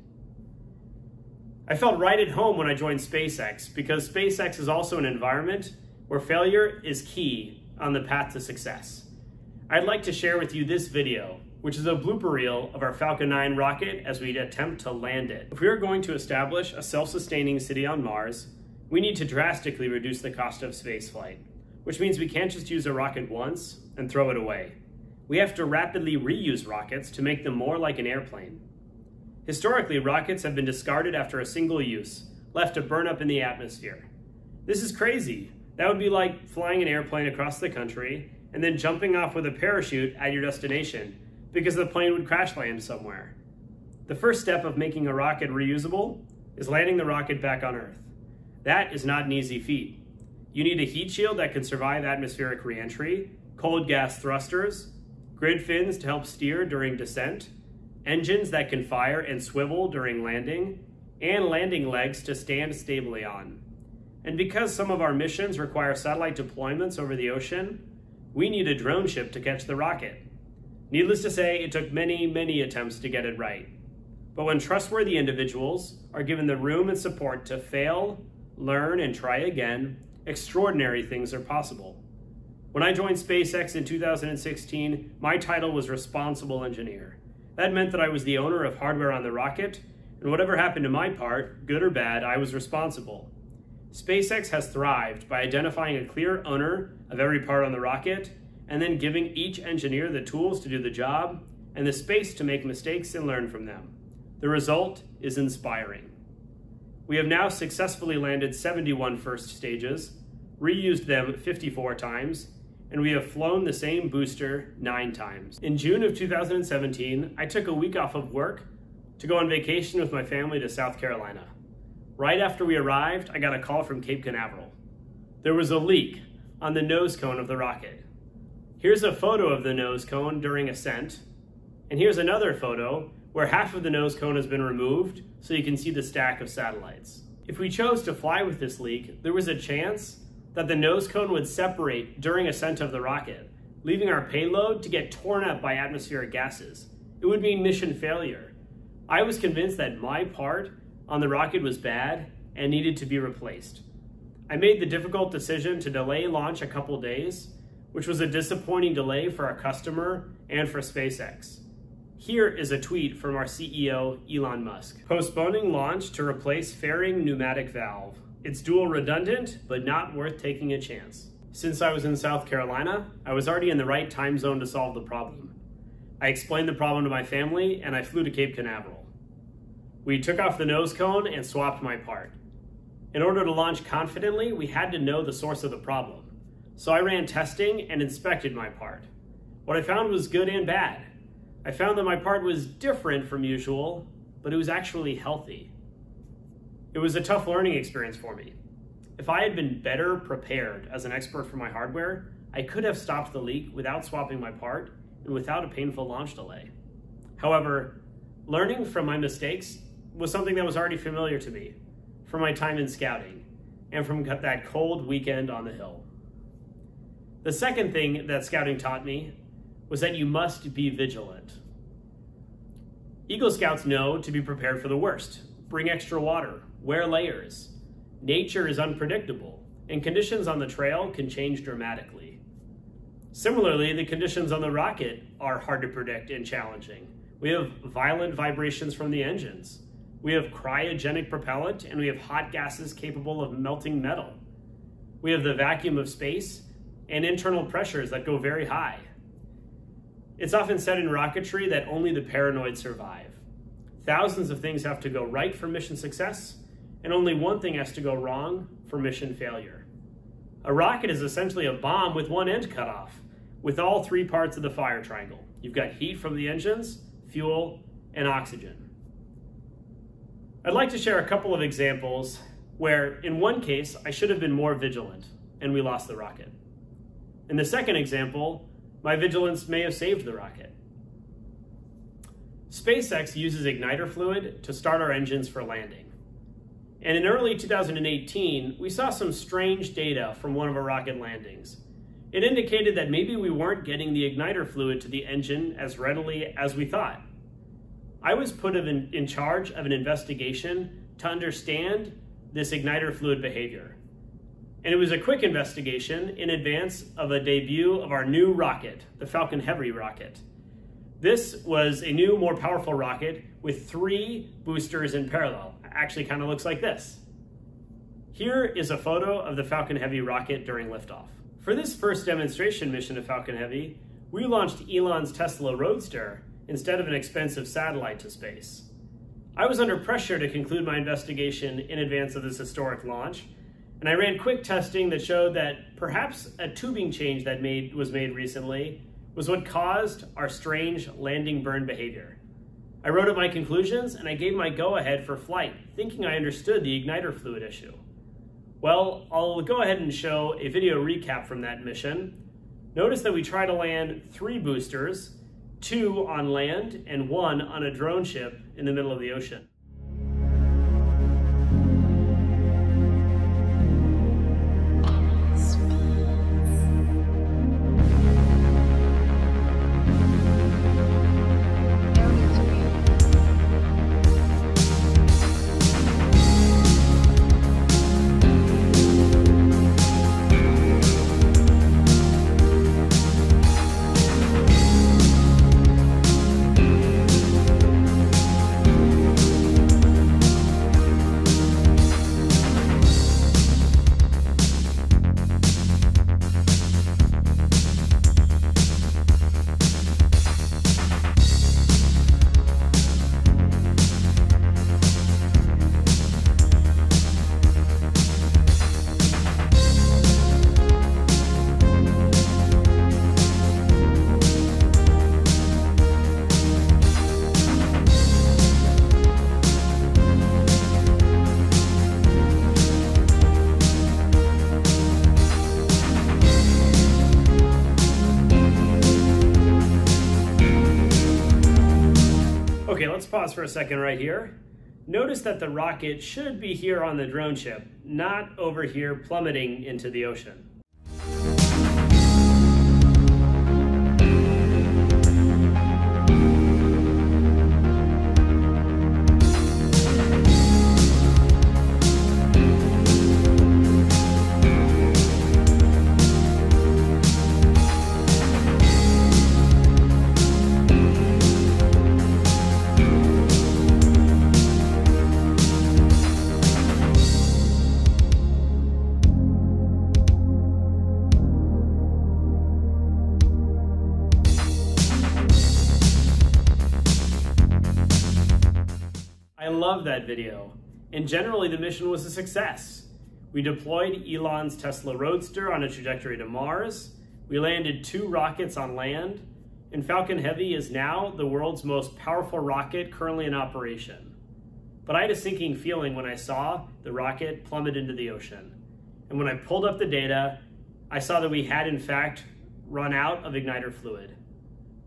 I felt right at home when I joined SpaceX, because SpaceX is also an environment where failure is key on the path to success. I'd like to share with you this video, which is a blooper reel of our Falcon nine rocket as we attempt to land it. If we are going to establish a self-sustaining city on Mars, we need to drastically reduce the cost of spaceflight, which means we can't just use a rocket once and throw it away. We have to rapidly reuse rockets to make them more like an airplane. Historically, rockets have been discarded after a single use, left to burn up in the atmosphere. This is crazy. That would be like flying an airplane across the country and then jumping off with a parachute at your destination because the plane would crash land somewhere. The first step of making a rocket reusable is landing the rocket back on Earth. That is not an easy feat. You need a heat shield that can survive atmospheric re-entry, cold gas thrusters, grid fins to help steer during descent, engines that can fire and swivel during landing, and landing legs to stand stably on. And because some of our missions require satellite deployments over the ocean, we need a drone ship to catch the rocket. Needless to say, it took many, many attempts to get it right. But when trustworthy individuals are given the room and support to fail, learn, and try again, extraordinary things are possible. When I joined SpaceX in two thousand sixteen, my title was Responsible Engineer. That meant that I was the owner of hardware on the rocket, and whatever happened to my part, good or bad, I was responsible. SpaceX has thrived by identifying a clear owner of every part on the rocket, and then giving each engineer the tools to do the job and the space to make mistakes and learn from them. The result is inspiring. We have now successfully landed seventy-one first stages, reused them fifty-four times, and we have flown the same booster nine times. In June of two thousand seventeen, I took a week off of work to go on vacation with my family to South Carolina. Right after we arrived, I got a call from Cape Canaveral. There was a leak on the nose cone of the rocket. Here's a photo of the nose cone during ascent, and here's another photo where half of the nose cone has been removed so you can see the stack of satellites. If we chose to fly with this leak, there was a chance that the nose cone would separate during ascent of the rocket, leaving our payload to get torn up by atmospheric gases. It would mean mission failure. I was convinced that my part on the rocket was bad and needed to be replaced. I made the difficult decision to delay launch a couple days, which was a disappointing delay for our customer and for SpaceX. Here is a tweet from our C E O, Elon Musk. Postponing launch to replace fairing pneumatic valve. It's dual redundant, but not worth taking a chance. Since I was in South Carolina, I was already in the right time zone to solve the problem. I explained the problem to my family, and I flew to Cape Canaveral. We took off the nose cone and swapped my part. In order to launch confidently, we had to know the source of the problem. So I ran testing and inspected my part. What I found was good and bad. I found that my part was different from usual, but it was actually healthy. It was a tough learning experience for me. If I had been better prepared as an expert for my hardware, I could have stopped the leak without swapping my part and without a painful launch delay. However, learning from my mistakes was something that was already familiar to me from my time in scouting and from that cold weekend on the hill. The second thing that scouting taught me was that you must be vigilant. Eagle Scouts know to be prepared for the worst. Bring extra water, wear layers. Nature is unpredictable, and conditions on the trail can change dramatically. Similarly, the conditions on the rocket are hard to predict and challenging. We have violent vibrations from the engines. We have cryogenic propellant, and we have hot gases capable of melting metal. We have the vacuum of space and internal pressures that go very high. It's often said in rocketry that only the paranoid survive. Thousands of things have to go right for mission success, and only one thing has to go wrong for mission failure. A rocket is essentially a bomb with one end cut off, with all three parts of the fire triangle. You've got heat from the engines, fuel, and oxygen. I'd like to share a couple of examples where, in one case, I should have been more vigilant, and we lost the rocket. In the second example, my vigilance may have saved the rocket. SpaceX uses igniter fluid to start our engines for landing. And in early two thousand eighteen, we saw some strange data from one of our rocket landings. It indicated that maybe we weren't getting the igniter fluid to the engine as readily as we thought. I was put in, in charge of an investigation to understand this igniter fluid behavior. And it was a quick investigation in advance of a debut of our new rocket, the Falcon Heavy rocket. This was a new, more powerful rocket with three boosters in parallel. Actually kind of looks like this. Here is a photo of the Falcon Heavy rocket during liftoff. For this first demonstration mission of Falcon Heavy, we launched Elon's Tesla Roadster instead of an expensive satellite to space. I was under pressure to conclude my investigation in advance of this historic launch, and I ran quick testing that showed that perhaps a tubing change that made, was made recently was what caused our strange landing burn behavior. I wrote up my conclusions and I gave my go-ahead for flight, thinking I understood the igniter fluid issue. Well, I'll go ahead and show a video recap from that mission. Notice that we try to land three boosters, two on land and one on a drone ship in the middle of the ocean. Okay, let's pause for a second right here. Notice that the rocket should be here on the drone ship, not over here plummeting into the ocean. I love that video, and generally the mission was a success. We deployed Elon's Tesla Roadster on a trajectory to Mars, we landed two rockets on land, and Falcon Heavy is now the world's most powerful rocket currently in operation. But I had a sinking feeling when I saw the rocket plummet into the ocean. And when I pulled up the data, I saw that we had in fact run out of igniter fluid.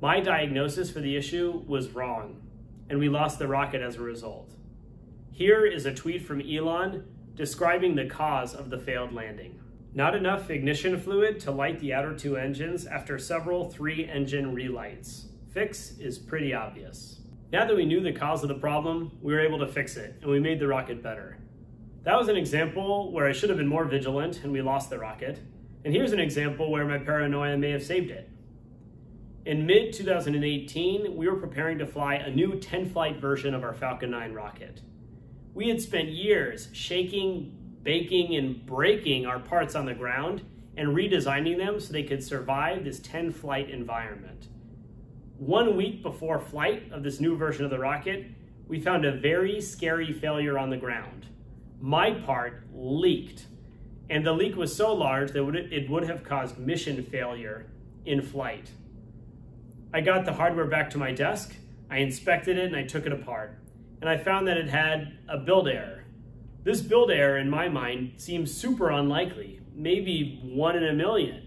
My diagnosis for the issue was wrong, and we lost the rocket as a result. Here is a tweet from Elon describing the cause of the failed landing. Not enough ignition fluid to light the outer two engines after several three-engine relights. Fix is pretty obvious. Now that we knew the cause of the problem, we were able to fix it, and we made the rocket better. That was an example where I should have been more vigilant and we lost the rocket. And here's an example where my paranoia may have saved it. In mid two thousand eighteen, we were preparing to fly a new ten-flight version of our Falcon nine rocket. We had spent years shaking, baking, and breaking our parts on the ground and redesigning them so they could survive this ten-flight environment. One week before flight of this new version of the rocket, we found a very scary failure on the ground. My part leaked, and the leak was so large that it would have caused mission failure in flight. I got the hardware back to my desk, I inspected it, and I took it apart. And I found that it had a build error. This build error, in my mind, seems super unlikely, maybe one in a million.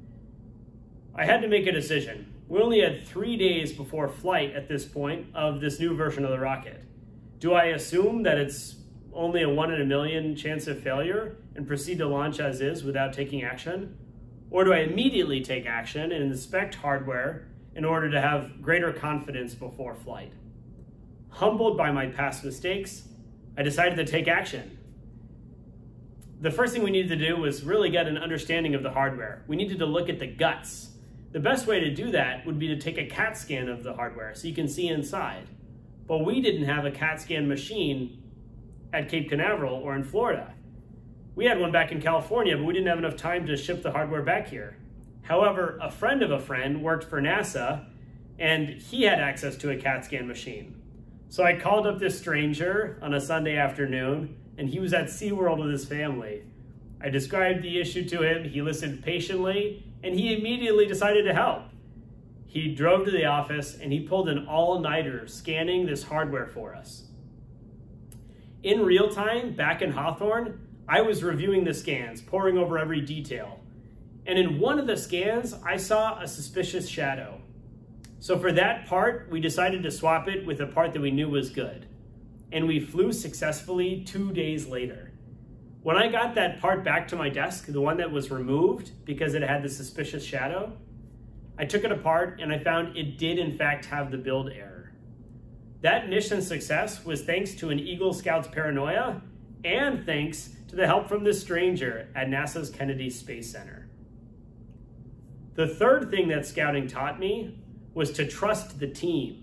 I had to make a decision. We only had three days before flight at this point of this new version of the rocket. Do I assume that it's only a one in a million chance of failure and proceed to launch as is without taking action? Or do I immediately take action and inspect hardware in order to have greater confidence before flight? Humbled by my past mistakes, I decided to take action. The first thing we needed to do was really get an understanding of the hardware. We needed to look at the guts. The best way to do that would be to take a CAT scan of the hardware so you can see inside. But we didn't have a CAT scan machine at Cape Canaveral or in Florida. We had one back in California, but we didn't have enough time to ship the hardware back here. However, a friend of a friend worked for NASA, and he had access to a CAT scan machine. So I called up this stranger on a Sunday afternoon, and he was at SeaWorld with his family. I described the issue to him, he listened patiently, and he immediately decided to help. He drove to the office, and he pulled an all-nighter scanning this hardware for us. In real time, back in Hawthorne, I was reviewing the scans, poring over every detail. And in one of the scans, I saw a suspicious shadow. So for that part, we decided to swap it with a part that we knew was good. And we flew successfully two days later. When I got that part back to my desk, the one that was removed because it had the suspicious shadow, I took it apart and I found it did in fact have the build error. That mission success was thanks to an Eagle Scout's paranoia and thanks to the help from this stranger at NASA's Kennedy Space Center. The third thing that scouting taught me was to trust the team.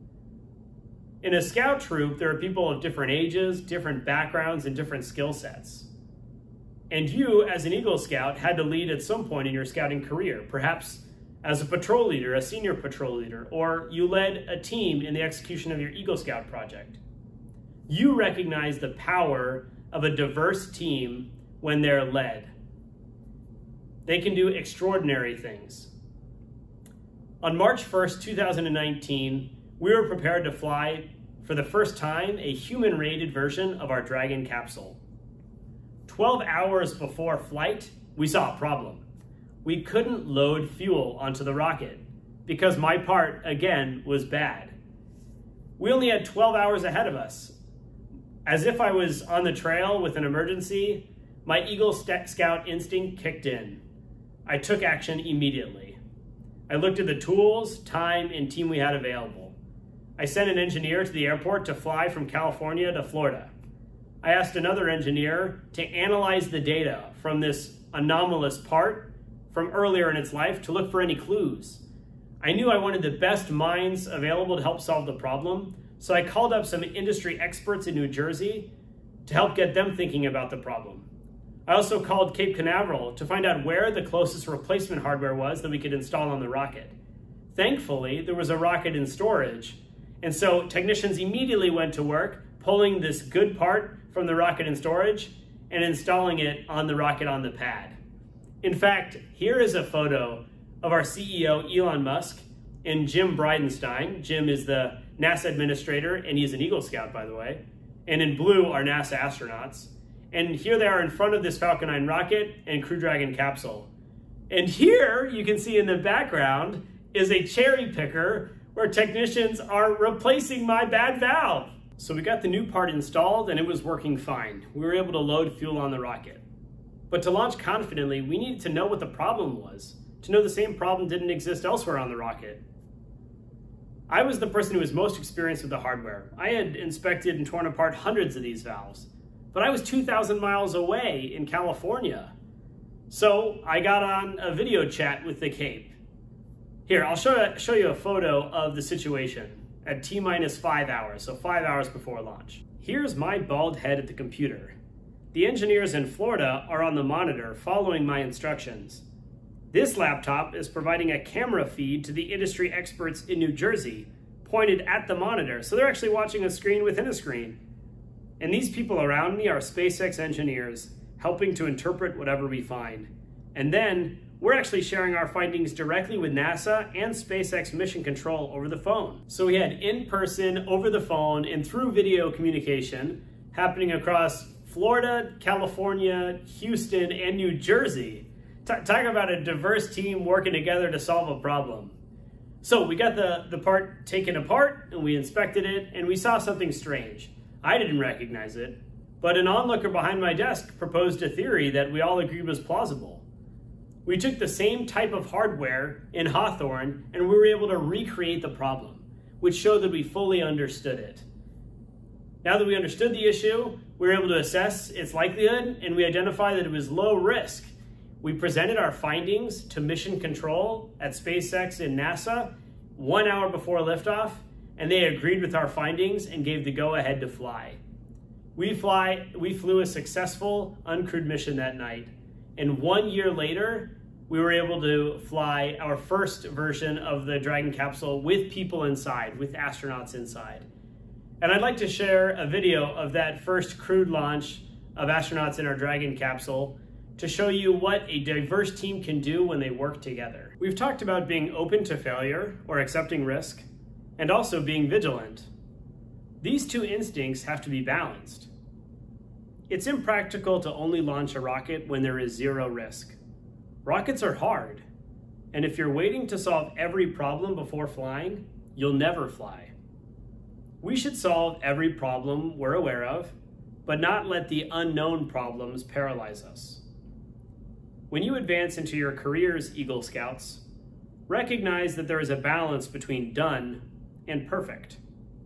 In a scout troop, there are people of different ages, different backgrounds, and different skill sets. And you, as an Eagle Scout, had to lead at some point in your scouting career, perhaps as a patrol leader, a senior patrol leader, or you led a team in the execution of your Eagle Scout project. You recognize the power of a diverse team when they're led. They can do extraordinary things. On March first, two thousand nineteen, we were prepared to fly for the first time a human-rated version of our Dragon capsule. twelve hours before flight, we saw a problem. We couldn't load fuel onto the rocket because my part, again, was bad. We only had twelve hours ahead of us. As if I was on the trail with an emergency, my Eagle Scout instinct kicked in. I took action immediately. I looked at the tools, time, and team we had available. I sent an engineer to the airport to fly from California to Florida. I asked another engineer to analyze the data from this anomalous part from earlier in its life to look for any clues. I knew I wanted the best minds available to help solve the problem, so I called up some industry experts in New Jersey to help get them thinking about the problem. I also called Cape Canaveral to find out where the closest replacement hardware was that we could install on the rocket. Thankfully, there was a rocket in storage, and so technicians immediately went to work pulling this good part from the rocket in storage and installing it on the rocket on the pad. In fact, here is a photo of our C E O, Elon Musk, and Jim Bridenstine. Jim is the NASA administrator, and he's an Eagle Scout, by the way. And in blue are NASA astronauts. And here they are in front of this Falcon nine rocket and Crew Dragon capsule. And here you can see in the background is a cherry picker where technicians are replacing my bad valve. So we got the new part installed and it was working fine. We were able to load fuel on the rocket. But to launch confidently, we needed to know what the problem was, to know the same problem didn't exist elsewhere on the rocket. I was the person who was most experienced with the hardware. I had inspected and torn apart hundreds of these valves, but I was two thousand miles away in California. So I got on a video chat with the Cape. Here, I'll show, show you a photo of the situation at T minus five hours, so five hours before launch. Here's my bald head at the computer. The engineers in Florida are on the monitor following my instructions. This laptop is providing a camera feed to the industry experts in New Jersey, pointed at the monitor, so they're actually watching a screen within a screen. And these people around me are SpaceX engineers, helping to interpret whatever we find. And then, we're actually sharing our findings directly with NASA and SpaceX Mission Control over the phone. So we had in-person, over the phone, and through video communication happening across Florida, California, Houston, and New Jersey. T- talk about a diverse team working together to solve a problem. So we got the, the part taken apart, and we inspected it, and we saw something strange. I didn't recognize it, but an onlooker behind my desk proposed a theory that we all agreed was plausible. We took the same type of hardware in Hawthorne and we were able to recreate the problem, which showed that we fully understood it. Now that we understood the issue, we were able to assess its likelihood and we identified that it was low risk. We presented our findings to Mission Control at SpaceX and NASA one hour before liftoff, and they agreed with our findings and gave the go-ahead to fly. We, fly, we flew a successful uncrewed mission that night, and one year later, we were able to fly our first version of the Dragon capsule with people inside, with astronauts inside. And I'd like to share a video of that first crewed launch of astronauts in our Dragon capsule to show you what a diverse team can do when they work together. We've talked about being open to failure or accepting risk, and also being vigilant. These two instincts have to be balanced. It's impractical to only launch a rocket when there is zero risk. Rockets are hard, and if you're waiting to solve every problem before flying, you'll never fly. We should solve every problem we're aware of, but not let the unknown problems paralyze us. When you advance into your careers, Eagle Scouts, recognize that there is a balance between done and perfect.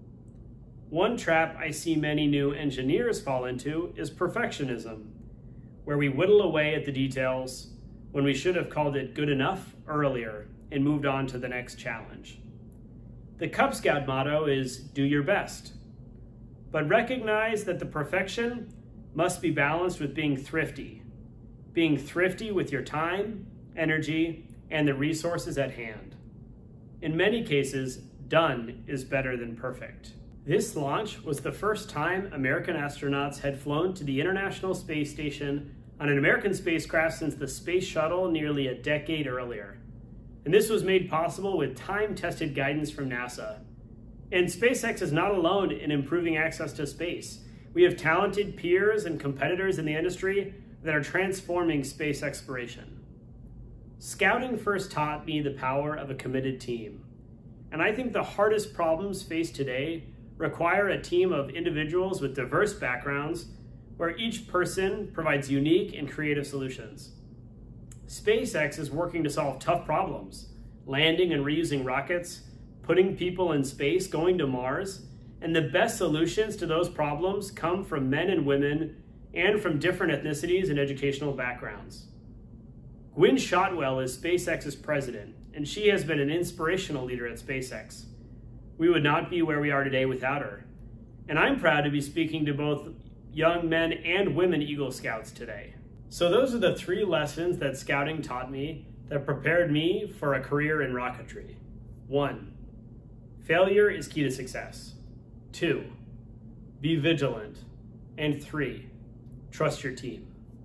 One trap I see many new engineers fall into is perfectionism, where we whittle away at the details when we should have called it good enough earlier and moved on to the next challenge. The Cub Scout motto is do your best, but recognize that the perfection must be balanced with being thrifty, being thrifty with your time, energy, and the resources at hand. In many cases, done is better than perfect. This launch was the first time American astronauts had flown to the International Space Station on an American spacecraft since the Space Shuttle nearly a decade earlier. And this was made possible with time-tested guidance from NASA. And SpaceX is not alone in improving access to space. We have talented peers and competitors in the industry that are transforming space exploration. Scouting first taught me the power of a committed team. And I think the hardest problems faced today require a team of individuals with diverse backgrounds where each person provides unique and creative solutions. SpaceX is working to solve tough problems, landing and reusing rockets, putting people in space, going to Mars, and the best solutions to those problems come from men and women and from different ethnicities and educational backgrounds. Gwynne Shotwell is SpaceX's president, and she has been an inspirational leader at SpaceX. We would not be where we are today without her. And I'm proud to be speaking to both young men and women Eagle Scouts today. So those are the three lessons that scouting taught me that prepared me for a career in rocketry. One, failure is key to success. Two, be vigilant. And three, trust your team.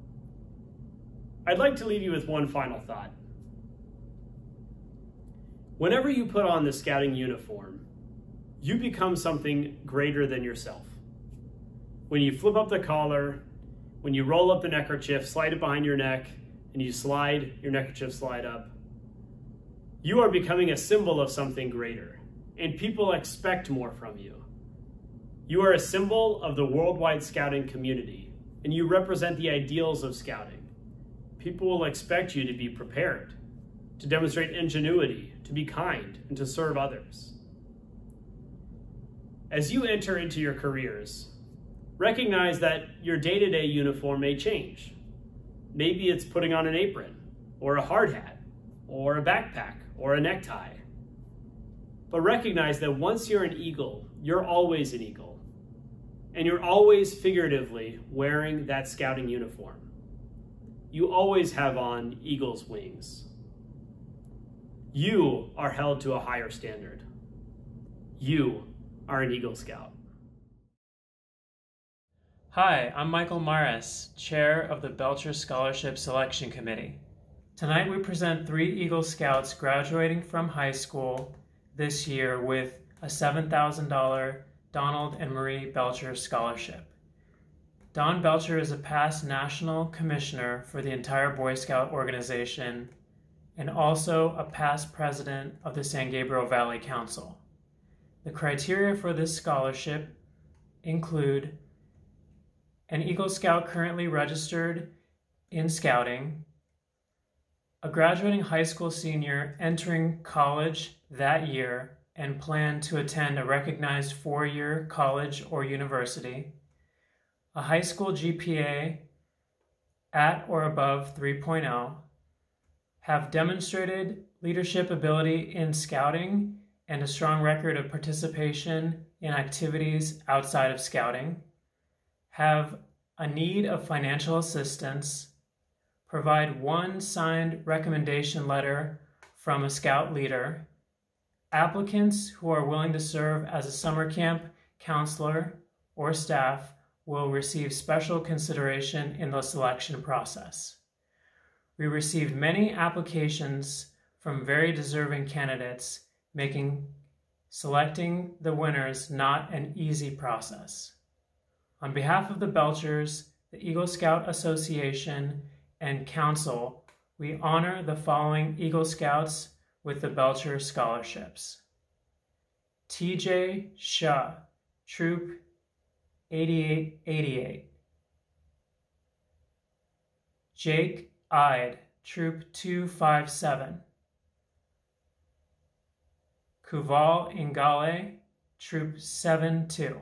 I'd like to leave you with one final thought. Whenever you put on the scouting uniform, you become something greater than yourself. When you flip up the collar, when you roll up the neckerchief, slide it behind your neck, and you slide, your neckerchief slide up, You are becoming a symbol of something greater, and people expect more from you. You are a symbol of the worldwide scouting community, and you represent the ideals of scouting. People will expect you to be prepared, to demonstrate ingenuity, to be kind, and to serve others. As you enter into your careers, recognize that your day-to-day uniform may change. Maybe it's putting on an apron, or a hard hat, or a backpack, or a necktie. But recognize that once you're an Eagle, you're always an Eagle. And you're always figuratively wearing that scouting uniform. You always have on Eagle's wings. You are held to a higher standard. You are an Eagle Scout. Hi, I'm Michael Maris, Chair of the Belcher Scholarship Selection Committee. Tonight we present three Eagle Scouts graduating from high school this year with a seven thousand dollar Donald and Marie Belcher Scholarship. Don Belcher is a past National Commissioner for the entire Boy Scout organization and also a past president of the San Gabriel Valley Council. The criteria for this scholarship include an Eagle Scout currently registered in Scouting, a graduating high school senior entering college that year and plan to attend a recognized four-year college or university, a high school G P A at or above three point oh, have demonstrated leadership ability in Scouting and a strong record of participation in activities outside of Scouting, have a need of financial assistance, provide one signed recommendation letter from a Scout leader, applicants who are willing to serve as a summer camp counselor or staff will receive special consideration in the selection process. We received many applications from very deserving candidates, making selecting the winners not an easy process. On behalf of the Belchers, the Eagle Scout Association, and Council, we honor the following Eagle Scouts with the Belcher Scholarships. T J Shah, Troop eighty-eight eighty-eight. Jake Ide, Troop two fifty-seven. Kuval Ingale, Troop seventy-two.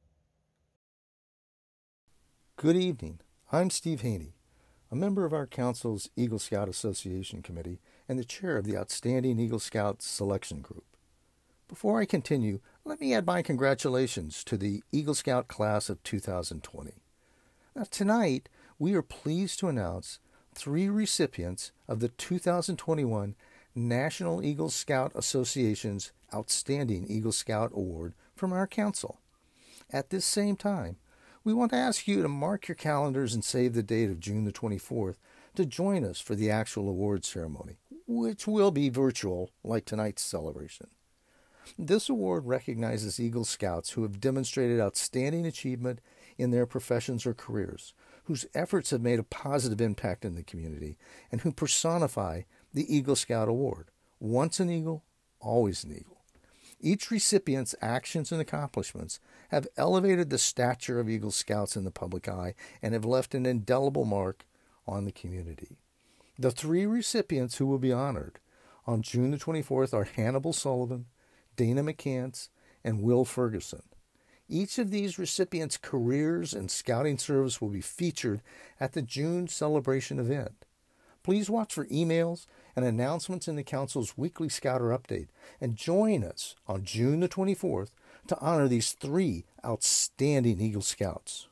Good evening. I'm Steve Haney, a member of our Council's Eagle Scout Association Committee and the chair of the Outstanding Eagle Scout Selection Group. Before I continue, let me add my congratulations to the Eagle Scout class of two thousand twenty. Now, tonight, we are pleased to announce three recipients of the two thousand twenty-one National Eagle Scout Association's Outstanding Eagle Scout Award from our Council. At this same time, we want to ask you to mark your calendars and save the date of June the twenty-fourth to join us for the actual award ceremony, which will be virtual like tonight's celebration. This award recognizes Eagle Scouts who have demonstrated outstanding achievement in their professions or careers, whose efforts have made a positive impact in the community, and who personify the Eagle Scout Award. Once an Eagle, always an Eagle. Each recipient's actions and accomplishments have elevated the stature of Eagle Scouts in the public eye and have left an indelible mark on the community. The three recipients who will be honored on June the twenty-fourth are Hannibal Sullivan, Dana McCants, and Will Ferguson. Each of these recipients' careers and scouting service will be featured at the June celebration event. Please watch for emails and announcements in the Council's weekly Scouter Update and join us on June the twenty-fourth to honor these three outstanding Eagle Scouts.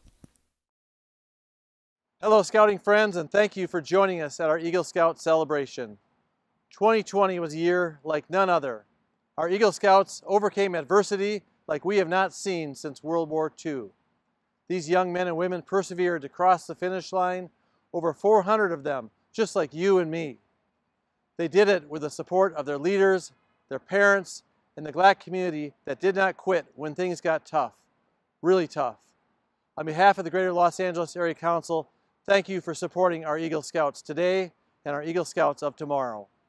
Hello, Scouting friends, and thank you for joining us at our Eagle Scout celebration. twenty twenty was a year like none other. Our Eagle Scouts overcame adversity like we have not seen since World War Two. These young men and women persevered to cross the finish line, over four hundred of them, just like you and me. They did it with the support of their leaders, their parents, and the GLAAC community that did not quit when things got tough, really tough. On behalf of the Greater Los Angeles Area Council, thank you for supporting our Eagle Scouts today and our Eagle Scouts of tomorrow.